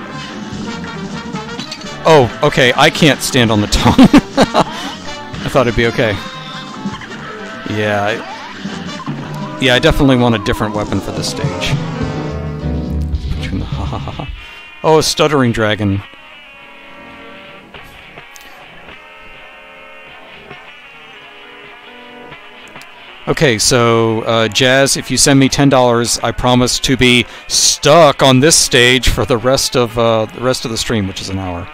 Oh, okay, I can't stand on the tongue. I thought it'd be okay. Yeah, I, yeah, I definitely want a different weapon for this stage. Oh, a stuttering dragon. Okay, so, uh, Jazz, if you send me ten dollars, I promise to be stuck on this stage for the rest of, uh, the rest of the stream, which is an hour.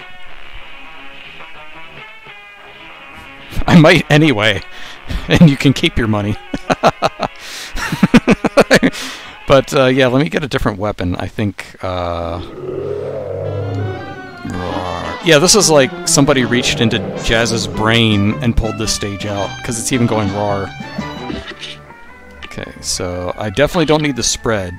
I might anyway, and you can keep your money. But, uh, yeah, let me get a different weapon. I think, uh... yeah, this is like somebody reached into Jazz's brain and pulled this stage out, because it's even going roar. Okay, so I definitely don't need the spread.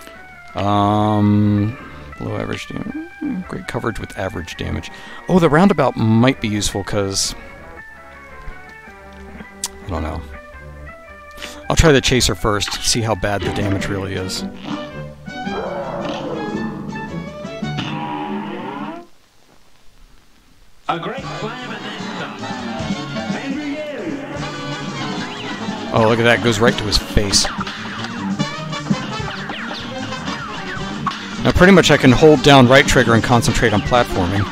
Um, low average damage. Great coverage with average damage. Oh, the roundabout might be useful, because... I don't know. I'll try the chaser first, see how bad the damage really is. A great slam and then stop. And begin. Oh, look at that, goes right to his face. Now pretty much I can hold down right trigger and concentrate on platforming.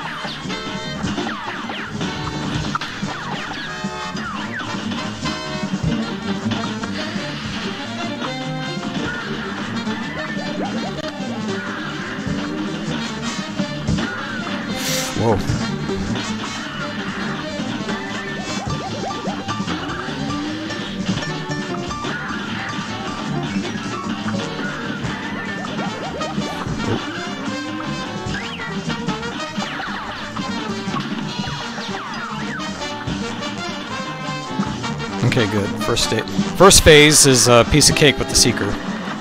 Whoa. Okay, good. First sta- First phase is a piece of cake with the Seeker.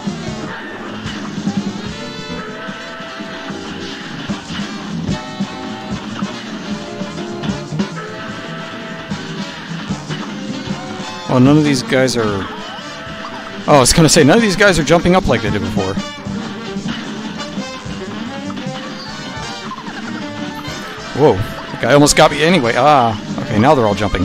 Well, none of these guys are... Oh, I was gonna say, none of these guys are jumping up like they did before. Whoa, that guy almost got me anyway. Ah, okay, now they're all jumping.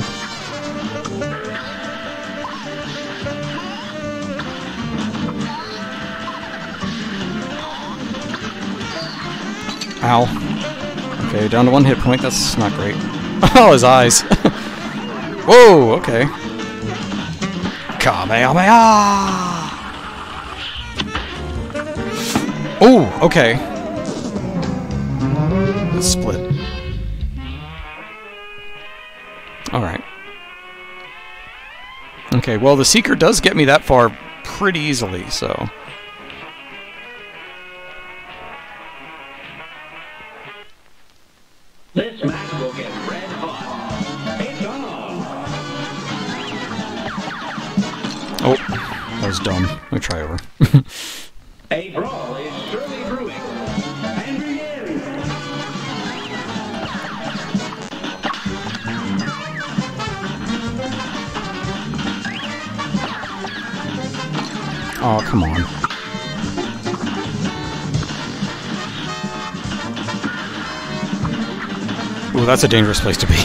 Ow. Okay, down to one hit point, that's not great. Oh, his eyes. Whoa, okay. Kamehameha! Oh, okay. Let's split. Alright. Okay, well, the Seeker does get me that far pretty easily, so... This match will get red hot. It's on. Oh, that was dumb. Let me try over. A brawl is surely brewing. And begin. Oh, come on. Ooh, that's a dangerous place to be.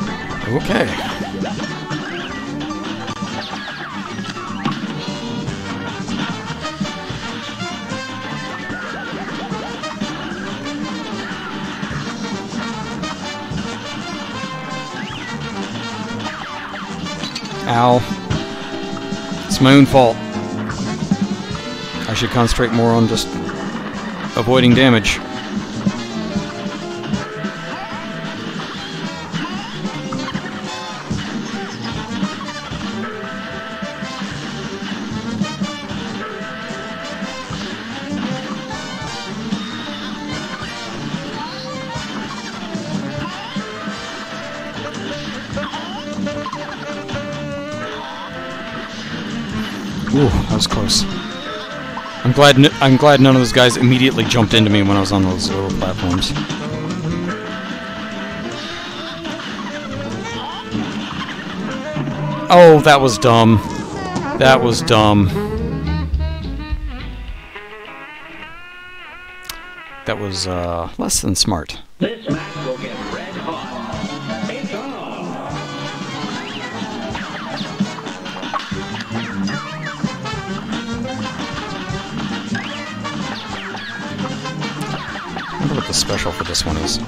Okay. Ow. It's my own fault. I should concentrate more on just avoiding damage. Ooh, that was close. I'm glad. N I'm glad none of those guys immediately jumped into me when I was on those lower platforms. Oh, that was dumb. That was dumb. That was uh, less than smart. This match will get red hot. It's on. I wonder what the special for this one is.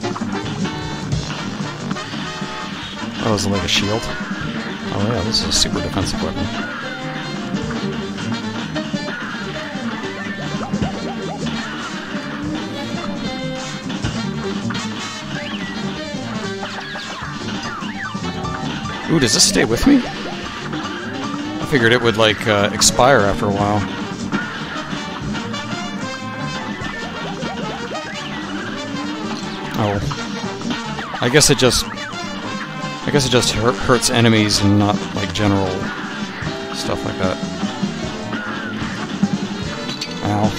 Oh, is it like a shield? Oh yeah, this is a super defensive weapon. Ooh, does this stay with me? I figured it would, like, uh, expire after a while. Oh. I guess it just... I guess it just hurt, hurts enemies and not, like, general stuff like that. Ow.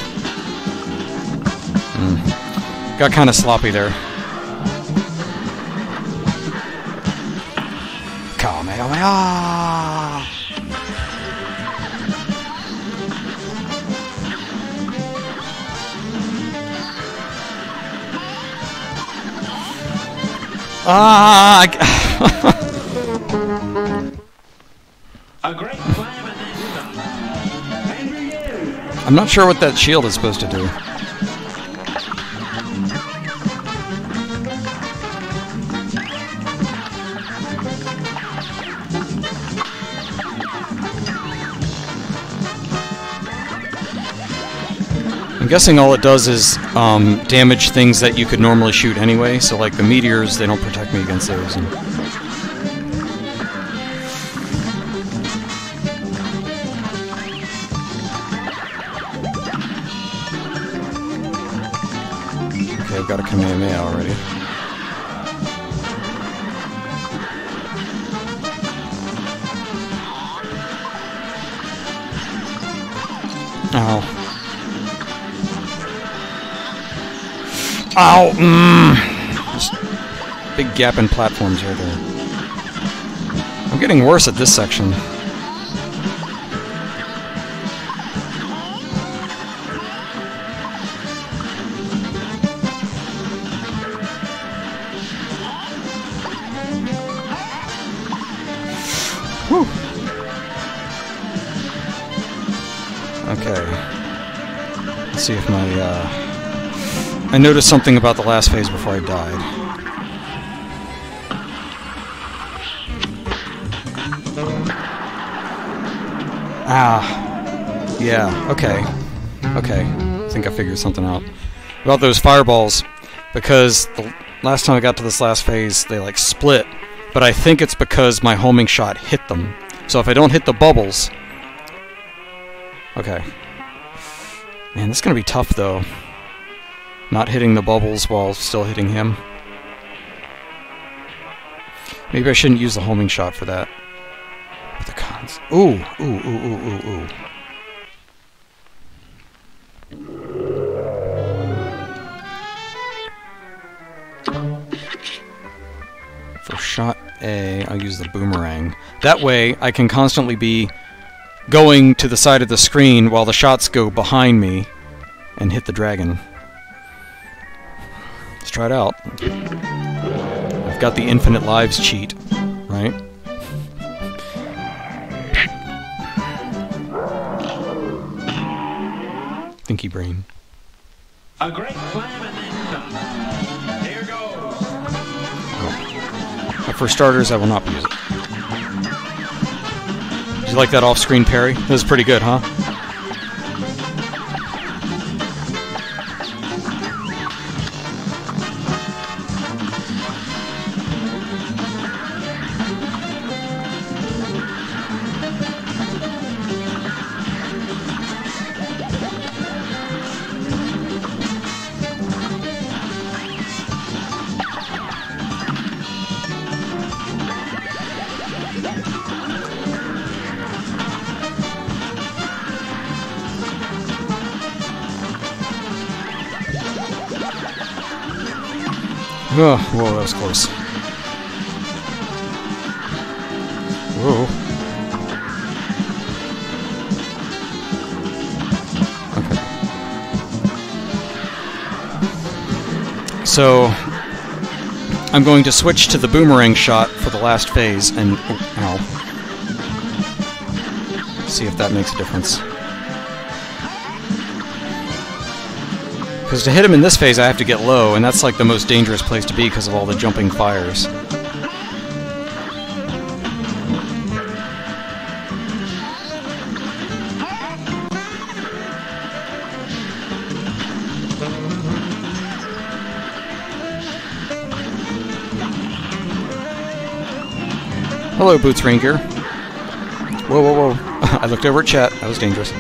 Mm. Got kind of sloppy there. Kamehameha! Ah! A great slam and then some. And you. I'm not sure what that shield is supposed to do. I'm guessing all it does is um, damage things that you could normally shoot anyway, so like the meteors, they don't protect me against those. And okay, I've got a Kamehameha already. Ow. Ow! Mmm! Just big gap in platforms right there. I'm getting worse at this section. Whew! Okay. Let's see if my, uh... I noticed something about the last phase before I died. Ah. Yeah, okay. Okay. I think I figured something out. About those fireballs, because the last time I got to this last phase, they like split, but I think it's because my homing shot hit them. So if I don't hit the bubbles... Okay. Man, this is gonna be tough though. Not hitting the bubbles while still hitting him. Maybe I shouldn't use the homing shot for that. But the cons... Ooh! Ooh, ooh, ooh, ooh, ooh. For shot A, I'll use the boomerang. That way, I can constantly be going to the side of the screen while the shots go behind me and hit the dragon. Let's try it out. I've got the infinite lives cheat, right? Thinky brain. A great slam and then some. Here goes. Oh. But for starters, I will not use it. you like that off-screen parry? That was pretty good, huh? Oh, whoa, that was close. Whoa. Okay. So, I'm going to switch to the boomerang shot for the last phase, and... ow. See if that makes a difference. Because to hit him in this phase, I have to get low, and that's like the most dangerous place to be because of all the jumping fires. Hello, Boots Rain Gear. Whoa, whoa, whoa. I looked over at chat. That was dangerous.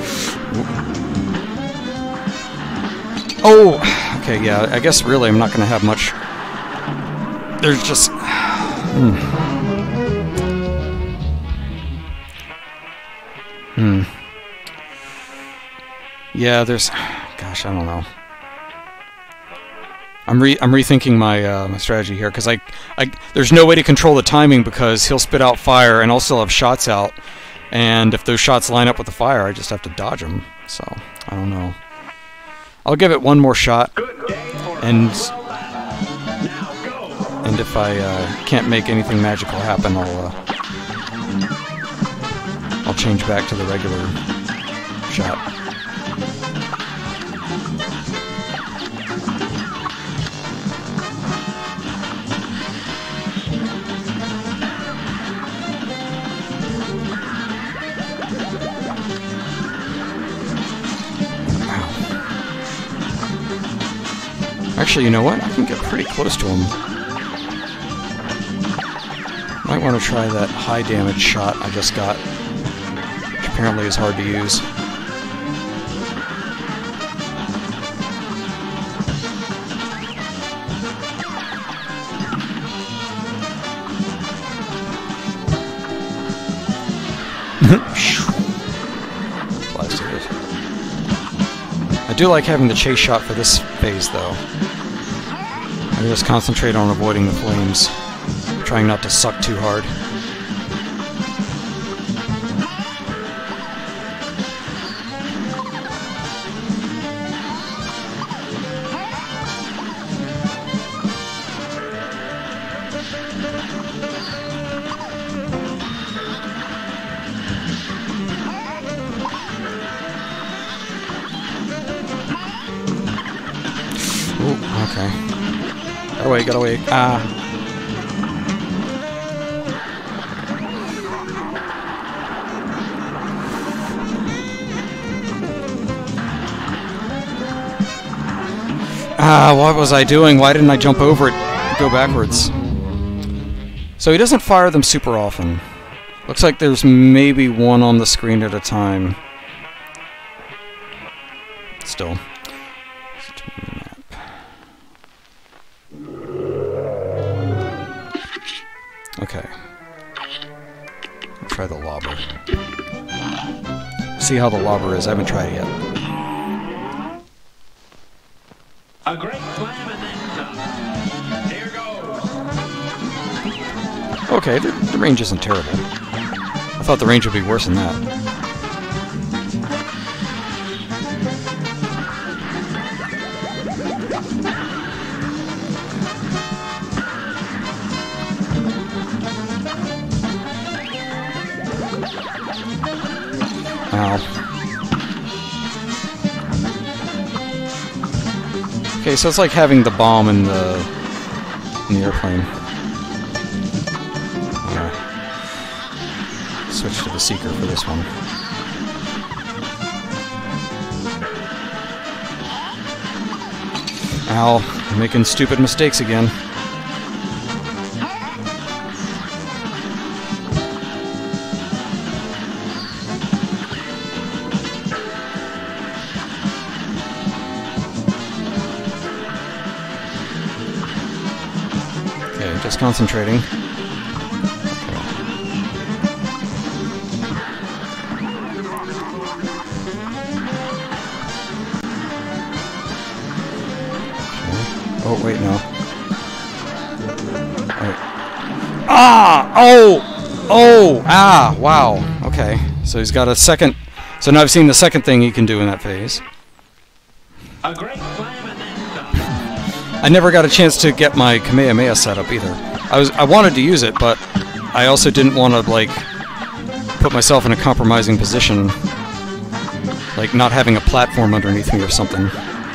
Oh! Okay, yeah, I guess really I'm not going to have much... There's just... Hmm. Hmm. Yeah, there's... Gosh, I don't know. I'm re I'm rethinking my uh, my strategy here, because I, I there's no way to control the timing because he'll spit out fire and I'll still have shots out. And if those shots line up with the fire, I just have to dodge them. So, I don't know. I'll give it one more shot, and and if I uh, can't make anything magical happen, I'll uh, I'll change back to the regular shot. Actually, you know what? I can get pretty close to him. Might want to try that high damage shot I just got, which apparently is hard to use. Blasted it. I do like having the chase shot for this phase, though. I just concentrate on avoiding the flames, trying not to suck too hard. Ooh, okay. Got away, got away. Ah. Ah, what was I doing? Why didn't I jump over it and go backwards? So he doesn't fire them super often. Looks like there's maybe one on the screen at a time. Still. Okay. I'll try the lobber. See how the lobber is. I haven't tried it yet. A great slam and then some. Here goes. Okay, the, the range isn't terrible. I thought the range would be worse than that. Ow. Okay, so it's like having the bomb in the in the airplane. Yeah. This switch to the Seeker for this one. Ow, I'm making stupid mistakes again. Okay, just concentrating. Oh, wait, no. Wait. Ah! Oh! Oh! Ah! Wow. Okay. So he's got a second... So now I've seen the second thing he can do in that phase. A great slam and then I never got a chance to get my Kamehameha set up either. I was I wanted to use it, but I also didn't want to, like, put myself in a compromising position. Like, not having a platform underneath me or something.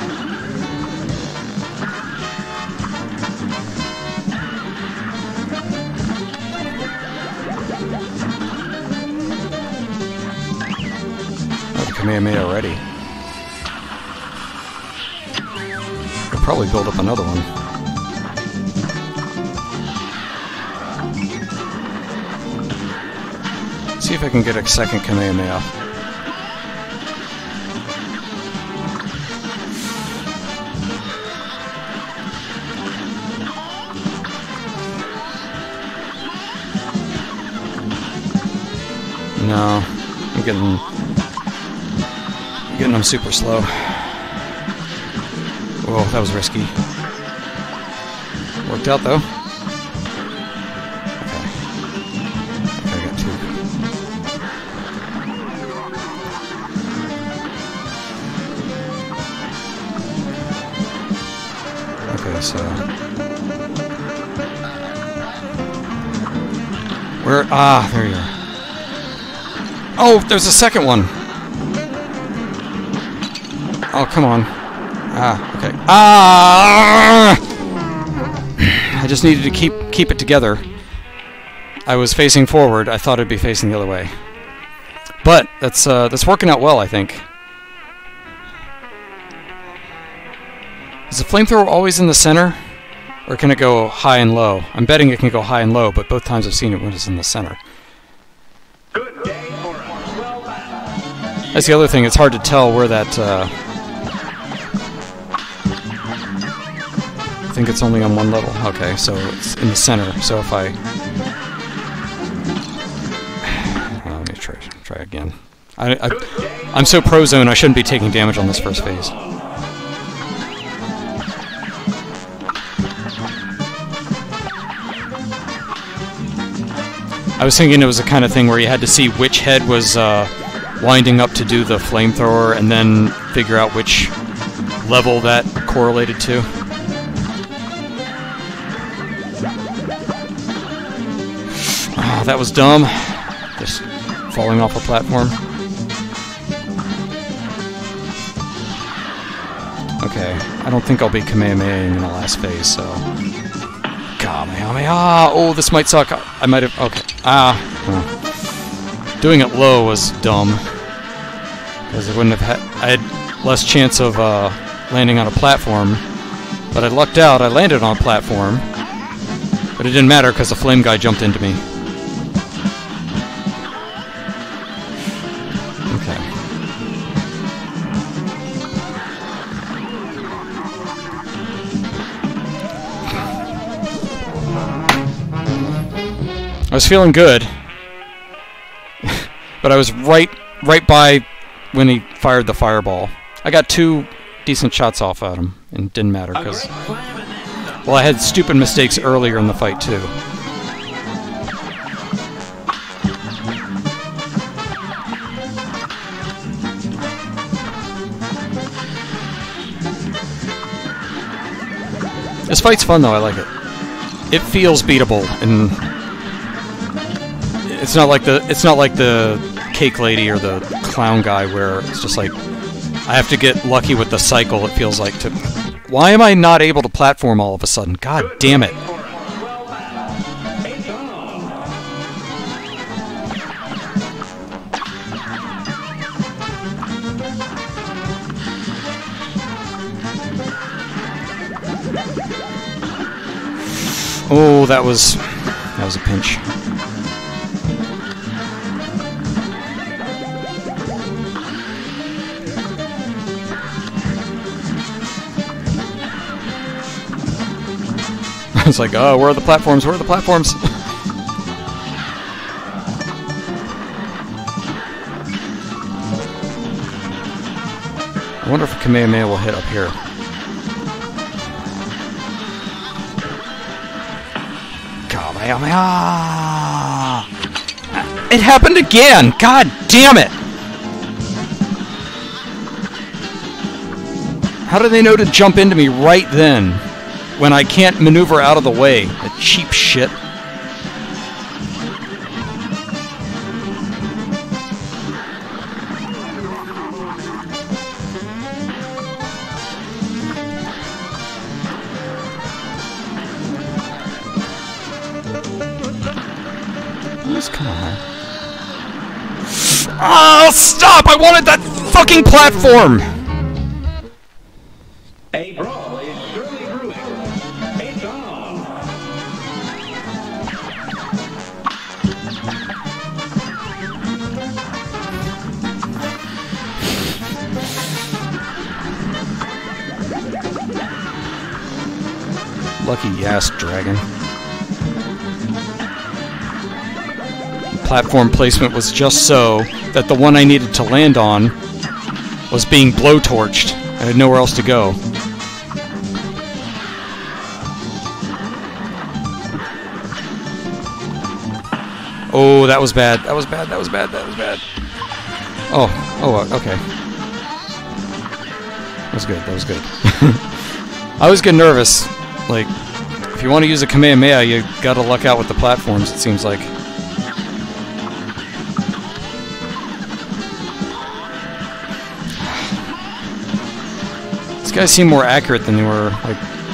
Kamehameha already. Could probably build up another one. See if I can get a second Kamehameha. No, I'm getting... Getting them super slow. Whoa, that was risky. Worked out though. Okay. Okay, I got two. Okay, so where? Ah, there you are. Oh, there's a second one. Oh, come on. Ah, okay. Ah! I just needed to keep keep it together. I was facing forward. I thought it'd be facing the other way. But that's uh, that's working out well, I think. Is the flamethrower always in the center? Or can it go high and low? I'm betting it can go high and low, but both times I've seen it when it's in the center. good day for a swell battle. That's the other thing. It's hard to tell where that... Uh, I think it's only on one level. Okay, so it's in the center. So if I... Oh, let me try, try again. I, I, I'm so pro-zone, I shouldn't be taking damage on this first phase. I was thinking it was the kind of thing where you had to see which head was uh, winding up to do the flamethrower and then figure out which level that correlated to. Oh, that was dumb. Just falling off a platform. Okay, I don't think I'll be Kamehameha in the last phase, so... Kamehameha! Oh, this might suck. I might have... Okay. Ah. Well. Doing it low was dumb. Because I wouldn't have had... I had less chance of uh, landing on a platform. But I lucked out. I landed on a platform. But it didn't matter because the flame guy jumped into me. Okay. I was feeling good, but I was right right by when he fired the fireball. I got two decent shots off at him, and it didn't matter, because... Well, I had stupid mistakes earlier in the fight, too. This fight's fun, though. I like it. It feels beatable, and... It's not like the it's not like the cake lady or the clown guy where it's just like I have to get lucky with the cycle. It feels like to. Why am I not able to platform all of a sudden? God damn it! Oh, that was... that was a pinch. I was like, oh, where are the platforms? Where are the platforms? I wonder if Kamehameha will hit up here. Kamehameha! It happened again! God damn it! How do they know to jump into me right then? When I can't maneuver out of the way. The cheap shit. Come on. Oh, stop! I wanted that fucking platform! A brawl is surely brewing. It's on. Lucky ass dragon. Platform placement was just so that the one I needed to land on was being blowtorched. I had nowhere else to go. Oh, that was bad. That was bad. That was bad. That was bad. Oh, oh, okay. That was good. That was good. I always get nervous. Like, if you want to use a Kamehameha, you gotta luck out with the platforms, it seems like. These guys seem more accurate than they were, like...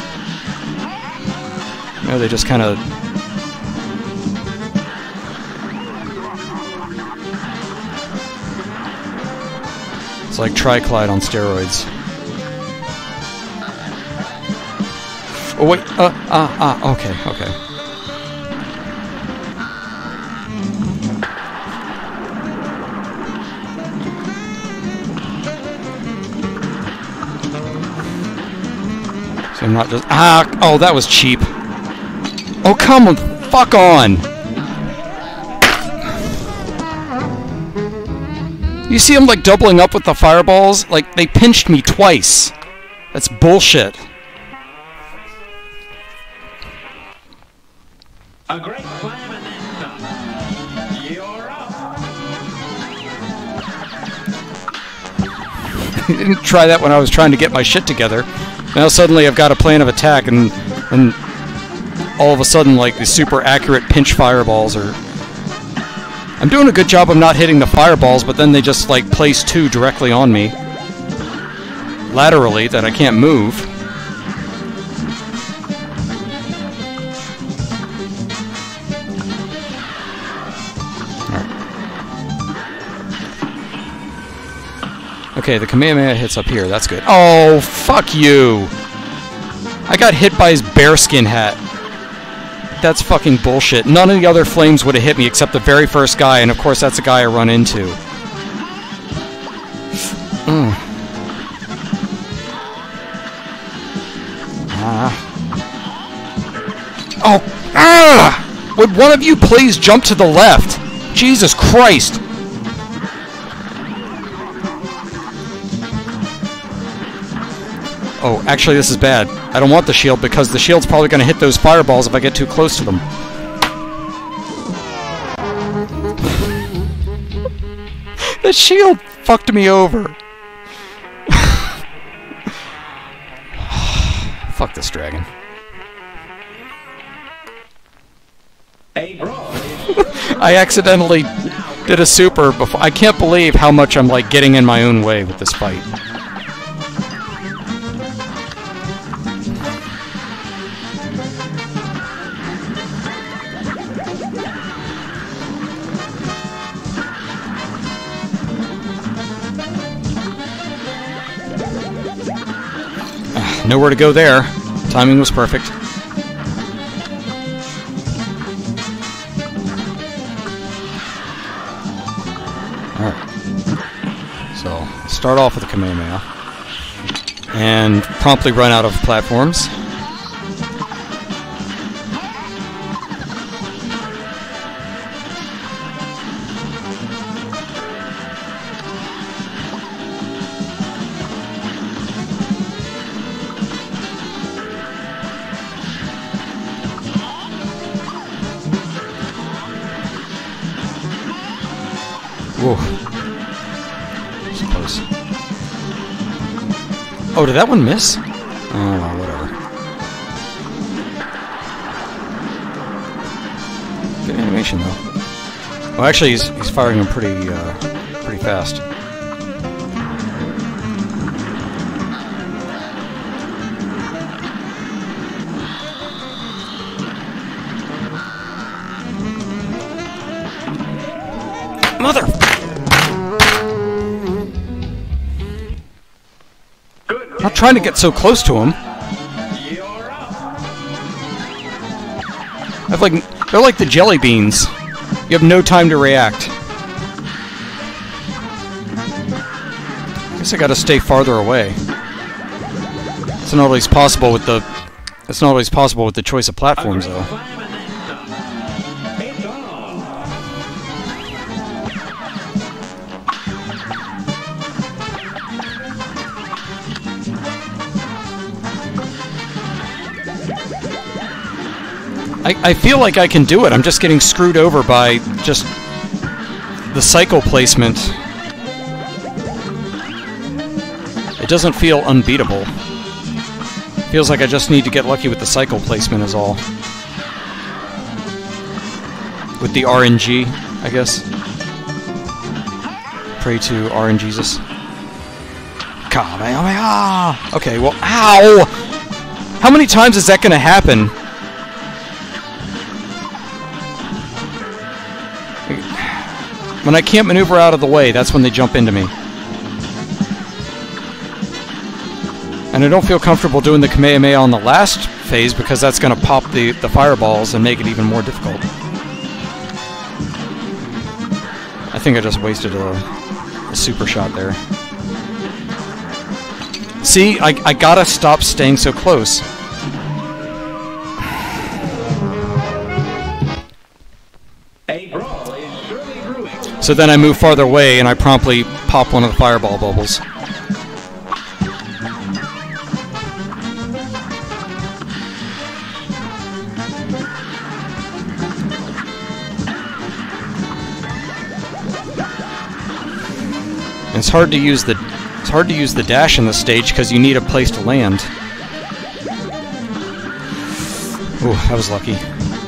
You know, they just kind of... It's like Triclide on steroids. Oh wait, uh, ah, ah, okay, okay. So I'm not just, ah, oh, that was cheap. Oh, come on, fuck on! You see them like doubling up with the fireballs? Like, they pinched me twice. That's bullshit. A great slam and then some. You're up. Didn't try that when I was trying to get my shit together. Now suddenly I've got a plan of attack, and and all of a sudden, like, these super accurate pinch fireballs are... I'm doing a good job of not hitting the fireballs, but then they just, like, place two directly on me. Laterally, that I can't move. Okay, the Kamehameha hits up here. That's good. Oh, fuck you! I got hit by his bearskin hat. That's fucking bullshit. None of the other flames would have hit me except the very first guy, and of course that's the guy I run into. Mm. Ah. Oh! Ah! Would one of you please jump to the left? Jesus Christ! Oh, actually this is bad. I don't want the shield because the shield's probably going to hit those fireballs if I get too close to them. The shield fucked me over. Fuck this dragon. I accidentally did a super before. I can't believe how much I'm like getting in my own way with this fight. Nowhere to go there. Timing was perfect. Alright. So, start off with the Kamehameha. And promptly run out of platforms. Whoa. It's close. Oh, did that one miss? Oh, well, whatever. Good animation, though. Well, actually, he's, he's firing them pretty, uh, pretty fast. Mother! I'm not trying to get so close to him. I've like they're like the jelly beans. You have no time to react. I guess I gotta stay farther away. It's not always possible with the it's not always possible with the choice of platforms though. I, I feel like I can do it. I'm just getting screwed over by just the cycle placement. It doesn't feel unbeatable. It feels like I just need to get lucky with the cycle placement is all. With the R N G, I guess. Pray to R N Jesus. Kamehameha! Okay, well, ow! How many times is that gonna happen? When I can't maneuver out of the way, that's when they jump into me. And I don't feel comfortable doing the Kamehameha on the last phase because that's going to pop the, the fireballs and make it even more difficult. I think I just wasted a, a super shot there. See, I, I gotta stop staying so close. So then I move farther away and I promptly pop one of the fireball bubbles. And it's hard to use the it's hard to use the dash in the stage because you need a place to land. Ooh, that was lucky.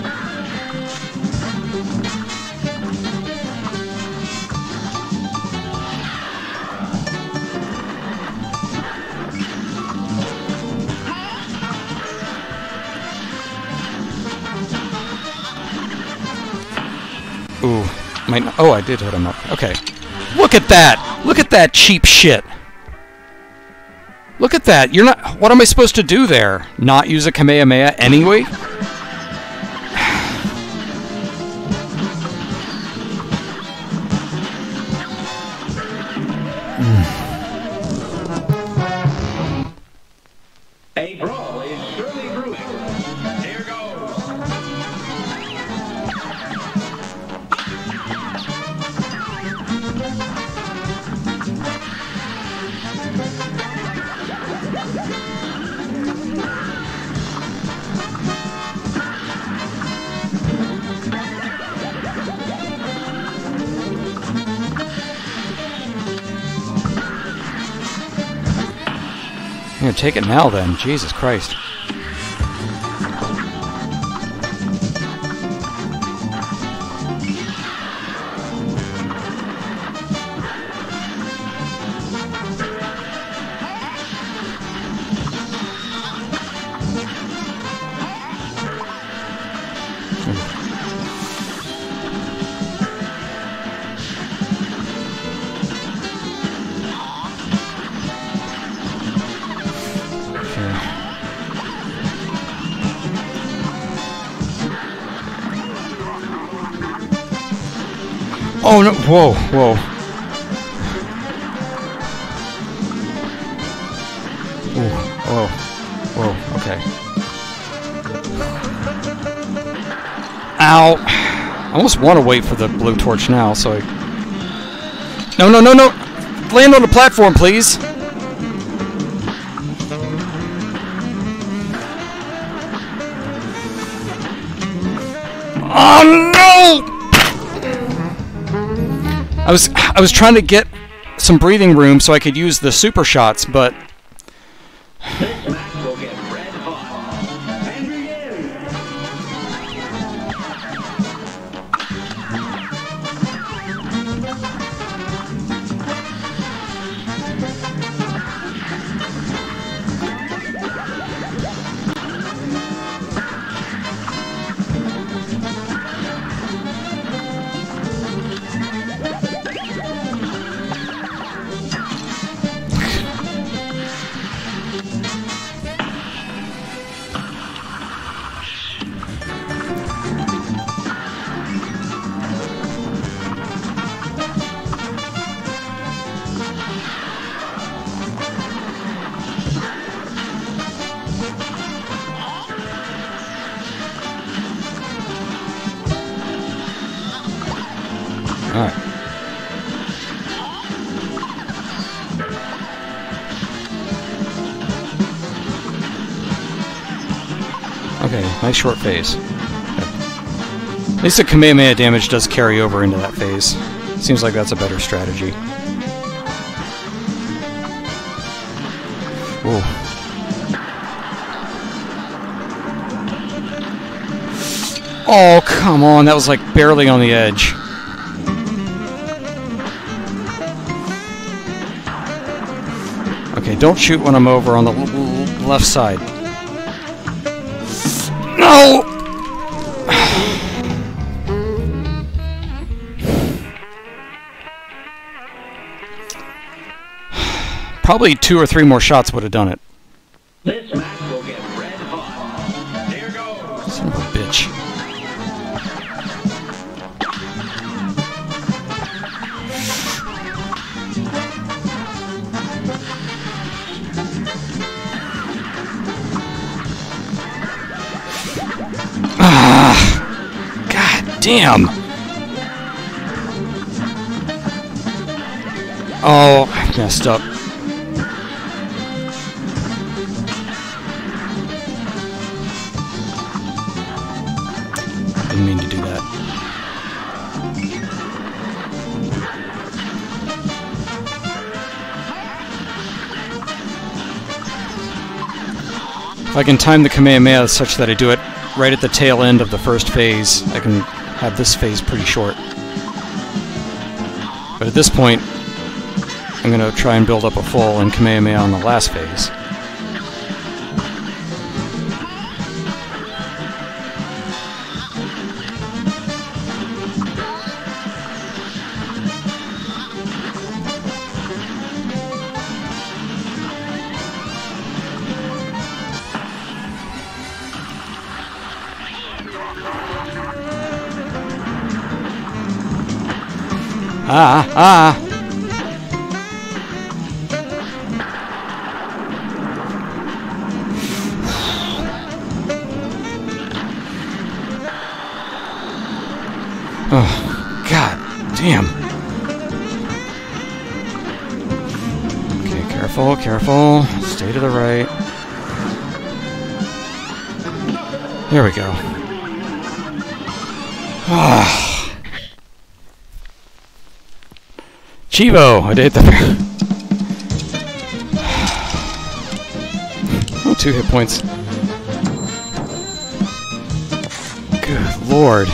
Ooh, might not, oh, I did hit him up. Okay. Look at that! Look at that cheap shit! Look at that! You're not... What am I supposed to do there? Not use a Kamehameha anyway? A brawl is surely brewing. Here goes. I'm gonna take it now then. Jesus Christ. Oh no! Whoa, whoa. Whoa. Whoa, okay. Ow! I almost want to wait for the blowtorch now, so I... No, no, no, no! Land on the platform, please! Oh, no! I was, I was trying to get some breathing room so I could use the super shots, but... This match will get red hot. And begin. Alright. Okay, nice short phase. Okay. At least the Kamehameha damage does carry over into that phase. Seems like that's a better strategy. Whoa. Oh, come on, that was like barely on the edge. Okay, don't shoot when I'm over on the l l left side. No! Probably two or three more shots would have done it. This match will get red hot. Here goes. Son of a bitch. Ah, God damn. Oh, I messed up. Didn't mean to do that. If I can time the Kamehameha such that I do it right at the tail end of the first phase, I can have this phase pretty short. But at this point, I'm going to try and build up a full and Kamehameha on the last phase. Ah, ah! Oh, God damn. Okay, careful, careful. Stay to the right. There we go. Ah. Chivo! I did the... Oh, two hit points. Good lord.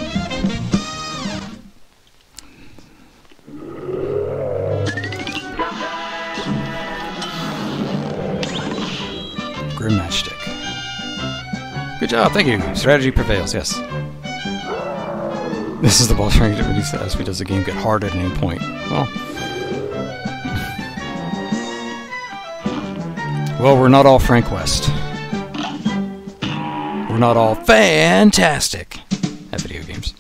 Grim Matchstick. Good job, thank you. Strategy prevails, yes. This is the boss rank to reduce the S P. Does the game get hard at any point? Well... Well, we're not all Frank West. We're not all fantastic at video games.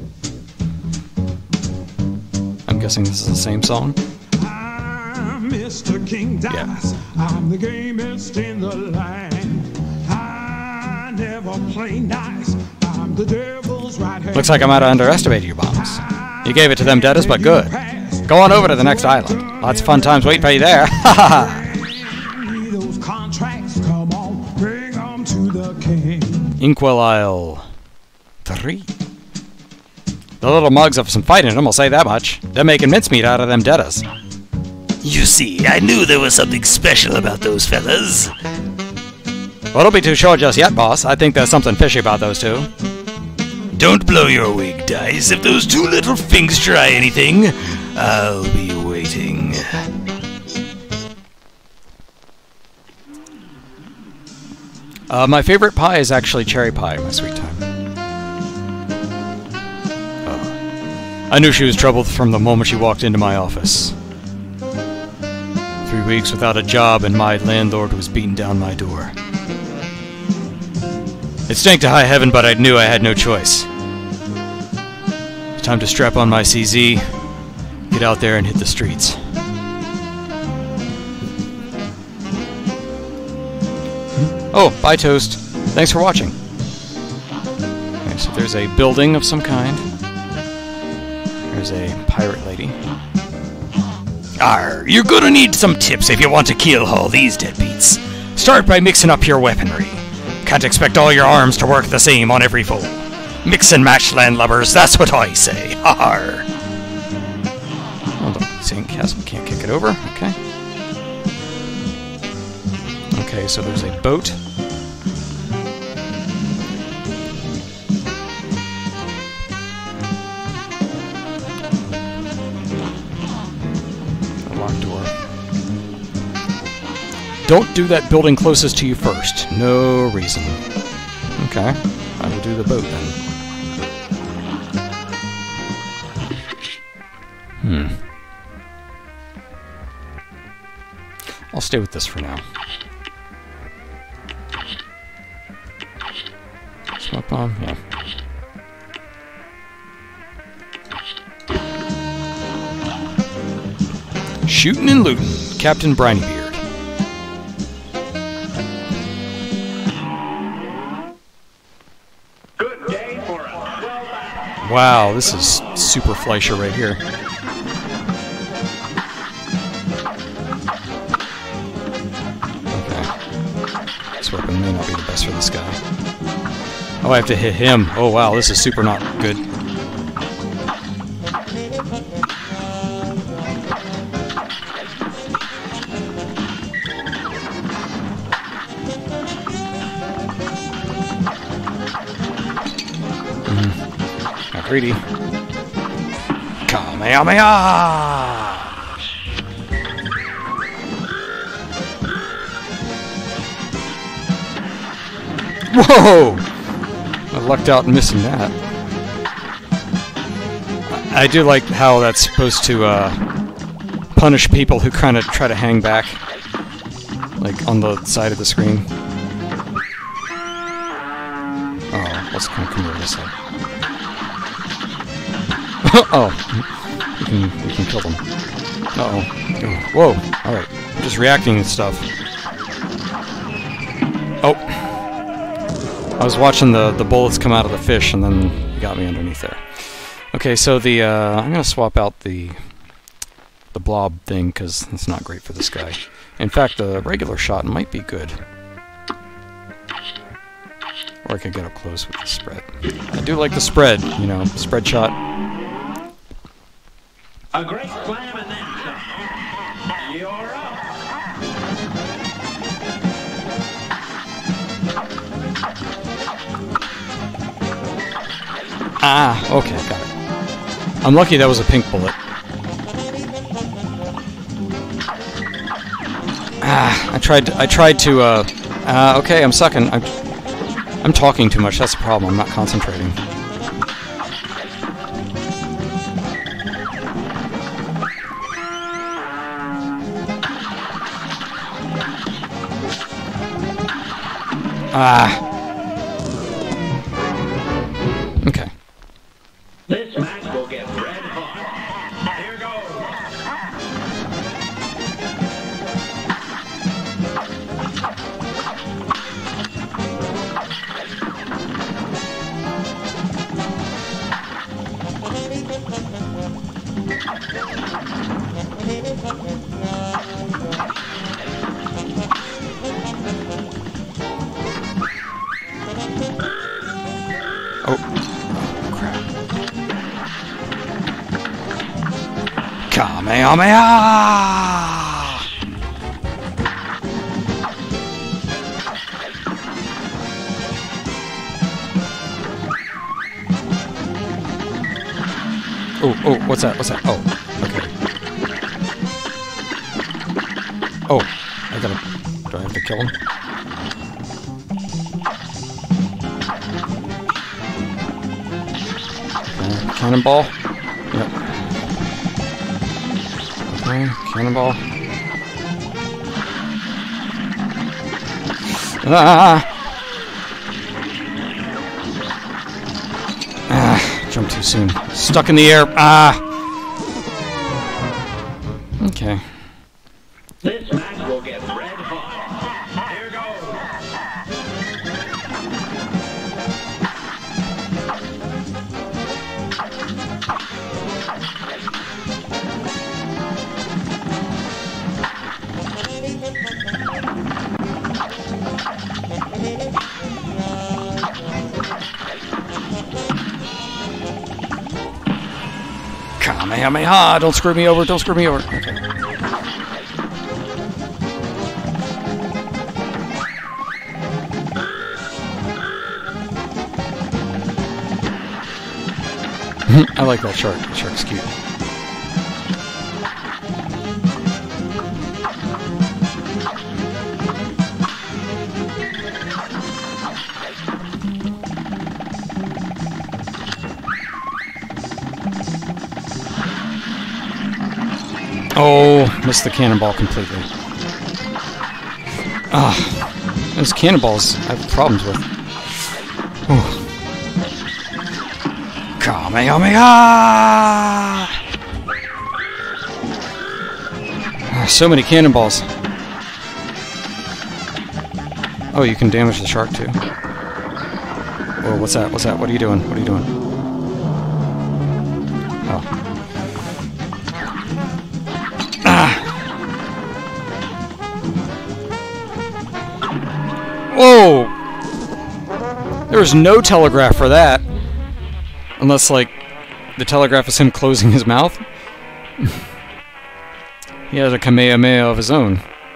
I'm guessing this is the same song? I miss Mister King Dice. I'm the gamest in the land. I never play nice. I'm the devil's right hand. Looks like I might have underestimated you, Bombs. You gave it to them deaders, but good. Go on over to the next island. Lots of fun times waiting for you there. Ha ha ha! Those contracts, come on, bring 'em to the king. Inkwell Isle three. The little mugs have some fight in them, I'll say that much. They're making mincemeat out of them deaders. You see, I knew there was something special about those fellas. Well, don't be too sure just yet, boss. I think there's something fishy about those two. Don't blow your wig, Dice. If those two little finks try anything, I'll be waiting. Uh, my favorite pie is actually cherry pie, my sweet time. Oh. I knew she was troubled from the moment she walked into my office. Three weeks without a job and my landlord was beating down my door. It stank to high heaven, but I knew I had no choice. It's time to strap on my C Z, get out there and hit the streets. Oh, bye Toast. Thanks for watching. Okay, so there's a building of some kind. There's a pirate lady. Arr, you're gonna need some tips if you want to keel haul these deadbeats. Start by mixing up your weaponry. Can't expect all your arms to work the same on every foe. Mix and match, landlubbers, that's what I say. Arr. Hold on, Saint Chasm can't kick it over. Okay. Okay, so there's a boat. A locked door. Don't do that building closest to you first. No reason. Okay, I will do the boat then. Hmm. I'll stay with this for now. Smoke bomb? Yeah. Shooting and looting. Captain Brinybeard. Good day for us. Well done. Wow, this is super Fleischer right here. Okay. This weapon may not be the best for this guy. Oh, I have to hit him. Oh wow, this is super not good. Mm. Not greedy. Kamehameha! Whoa! I lucked out missing that. I, I do like how that's supposed to uh, punish people who kind of try to hang back, like on the side of the screen. Oh, let's kind of come over this side. Oh, you can you can kill them. Uh oh. Whoa! All right, I'm just reacting to stuff. Oh. I was watching the, the bullets come out of the fish, and then you got me underneath there. Okay, so the uh, I'm gonna swap out the the blob thing because it's not great for this guy. In fact, the regular shot might be good, or I could get up close with the spread. I do like the spread, you know, spread shot. A great slam and then you're up. Ah, okay, got it. I'm lucky that was a pink bullet. Ah, I tried. To, I tried to. Uh, uh, okay, I'm sucking. I'm. I'm talking too much. That's the problem. I'm not concentrating. Ah. Okay. This match will get red hot. Here goes. Oh, crap. Kamehameha! Oh, oh, what's that? What's that? Oh, okay. Oh, I gotta... Do I have to kill him? Okay, cannonball. Yep. Okay, cannonball. Ah! Ah, jumped too soon. Stuck in the air. Ah! Okay. This match will get red hot. Here goes. Kamehameha! Don't screw me over, don't screw me over. Okay. I like that shark. The shark's cute. Oh, missed the cannonball completely. Ah, those cannonballs I have problems with. Oh. Kamehameha! Ah, so many cannonballs. Oh, you can damage the shark too. Whoa, what's that? What's that? What are you doing? What are you doing? Oh. Whoa! There was no telegraph for that. Unless, like, the telegraph is him closing his mouth. He has a Kamehameha of his own.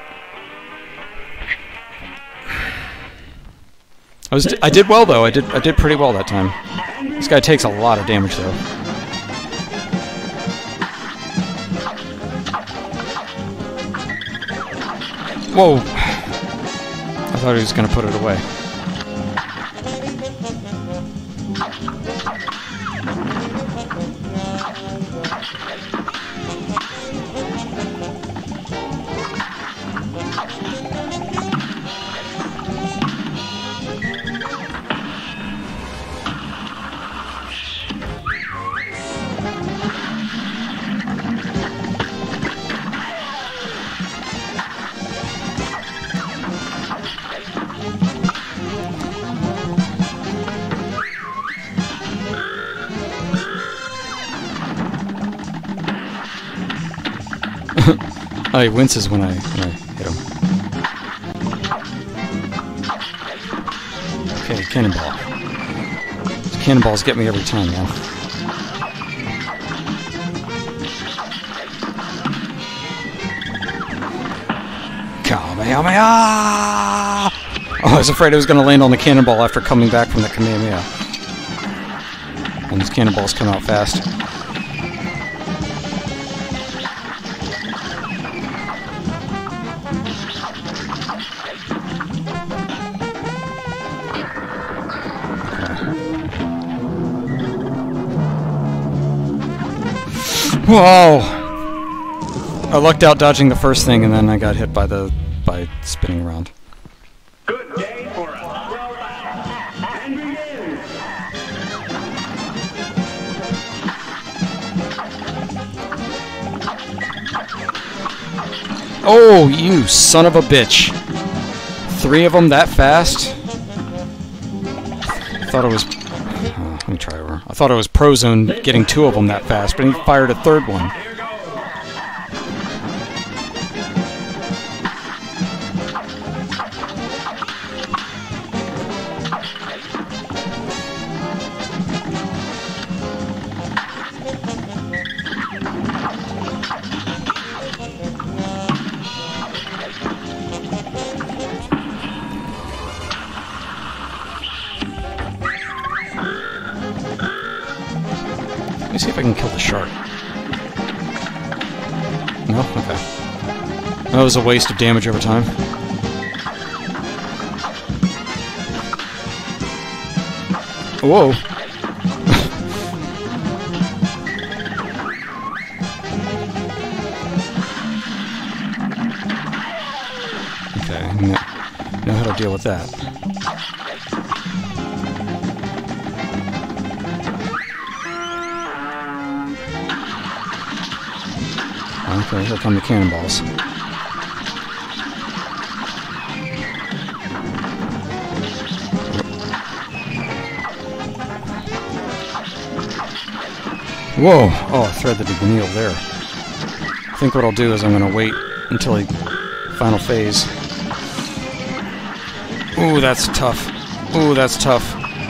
I was I did well though. I did I did pretty well that time. This guy takes a lot of damage though. Whoa! I thought he was gonna put it away. Oh, he winces when I, when I hit him. Okay, cannonball. These cannonballs get me every time, man. Kamehameha! Oh, I was afraid I was going to land on the cannonball after coming back from the Kamehameha. And these cannonballs come out fast. Whoa! I lucked out dodging the first thing, and then I got hit by the by spinning around. Good day for a throw and begin. Oh, you son of a bitch! Three of them that fast? I thought it was. Oh, let me try over. I thought it was Prozone getting two of them that fast, but he fired a third one. Let me see if I can kill the shark. No? Okay. That was a waste of damage over time. Whoa! Okay, know, know how to deal with that. Okay, here come the cannonballs. Whoa! Oh, I threaded the needle there. I think what I'll do is I'm going to wait until the final phase. Ooh, that's tough. Ooh, that's tough.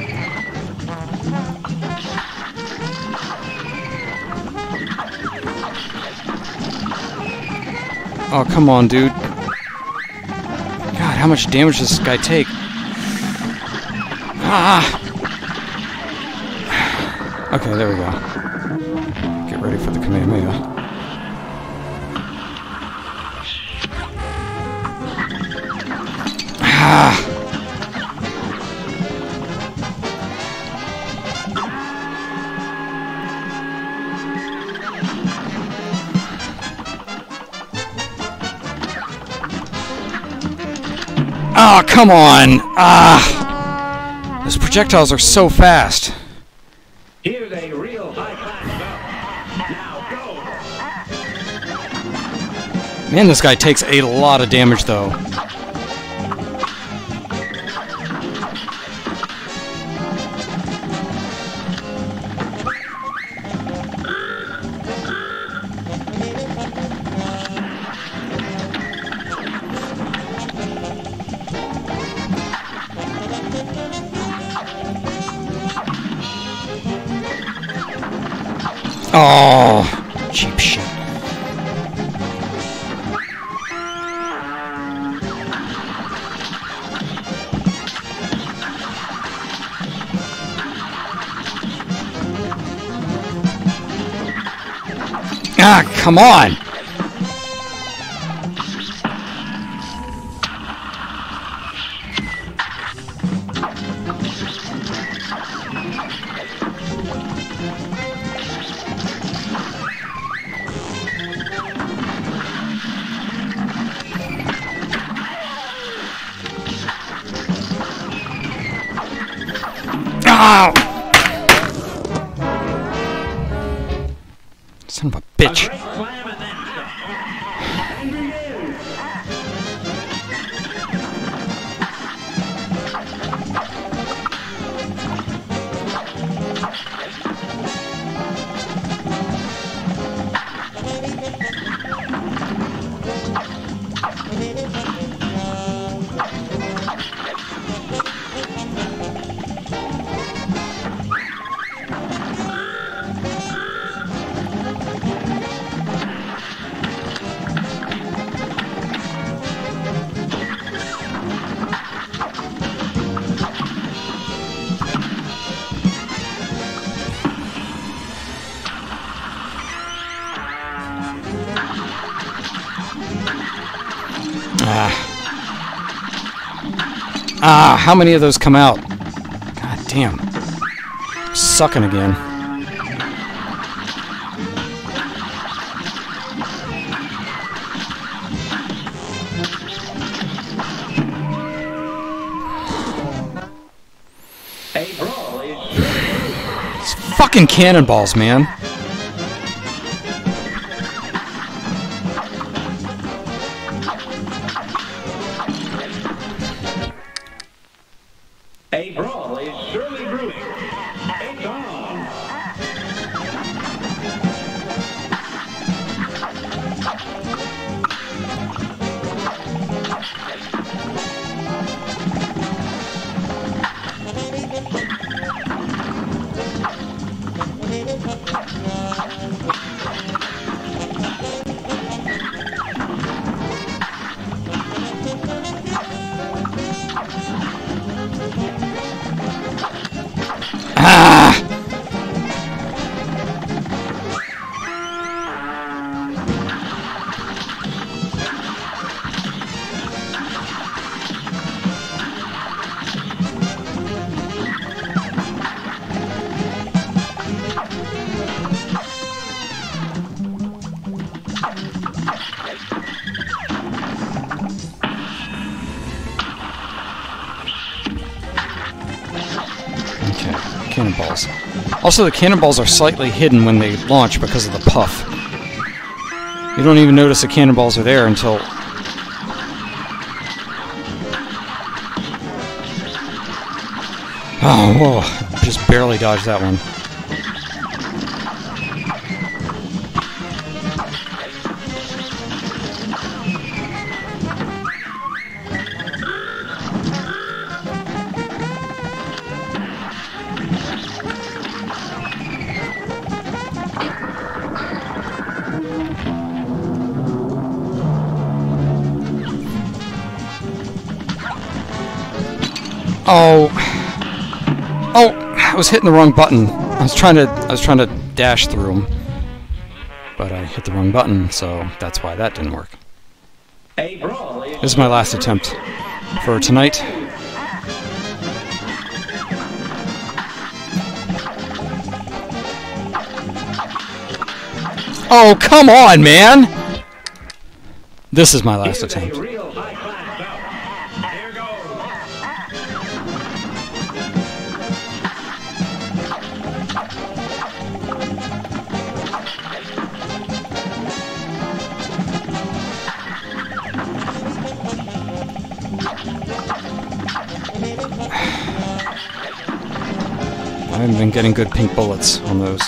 Oh, come on, dude. God, how much damage does this guy take? Ah! Okay, there we go. Get ready for the Kamehameha. Ah! Oh, come on! Ah! Those projectiles are so fast. Here's a real high-class go. Now go! Man, this guy takes a lot of damage, though. Oh, cheap shit. Ah, come on! Ow! Son of a bitch. Great slam and then stop. And begin. Ah. Ah, how many of those come out? God damn. Sucking again. A brawl is It's fucking cannonballs, man. A brawl is surely brewing. It's on. cannonballs. Also, the cannonballs are slightly hidden when they launch because of the puff. You don't even notice the cannonballs are there until... Oh, whoa. Just barely dodged that one. Oh, oh! I was hitting the wrong button. I was trying to, I was trying to dash through them, but I hit the wrong button, so that's why that didn't work. This is my last attempt for tonight. Oh, come on, man! This is my last attempt. I haven't been getting good pink bullets on those.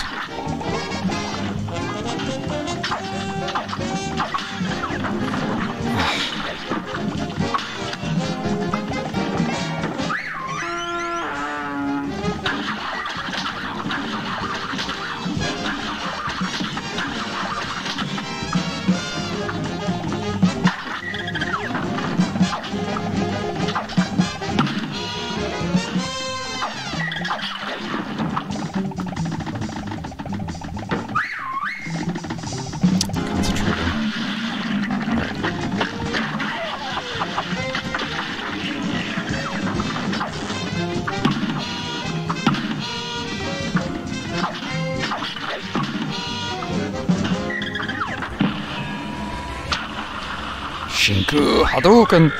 Shinku Hadouken!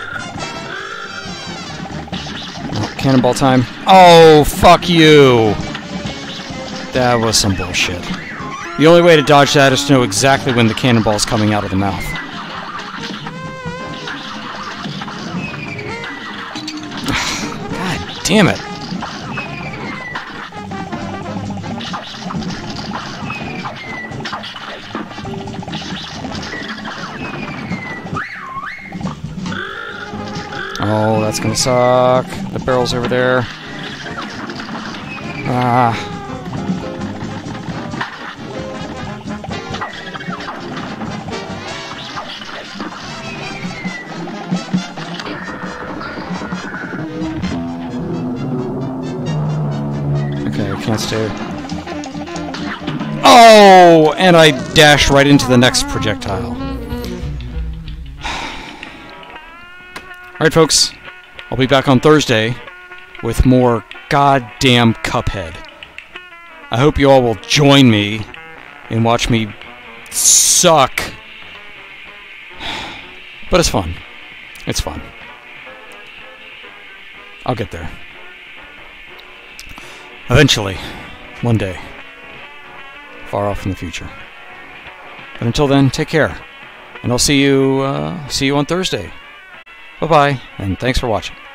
Oh, cannonball time. Oh, fuck you! That was some bullshit. The only way to dodge that is to know exactly when the cannonball's coming out of the mouth. God damn it! Oh, that's gonna suck. The barrel's over there. Ah. Okay, I can't stay. Oh! And I dash right into the next projectile. Alright, folks, I'll be back on Thursday with more goddamn Cuphead. I hope you all will join me and watch me suck. But it's fun. It's fun. I'll get there. Eventually. One day. Far off in the future. But until then, take care. And I'll see you, uh, see you on Thursday. Bye-bye, and thanks for watching.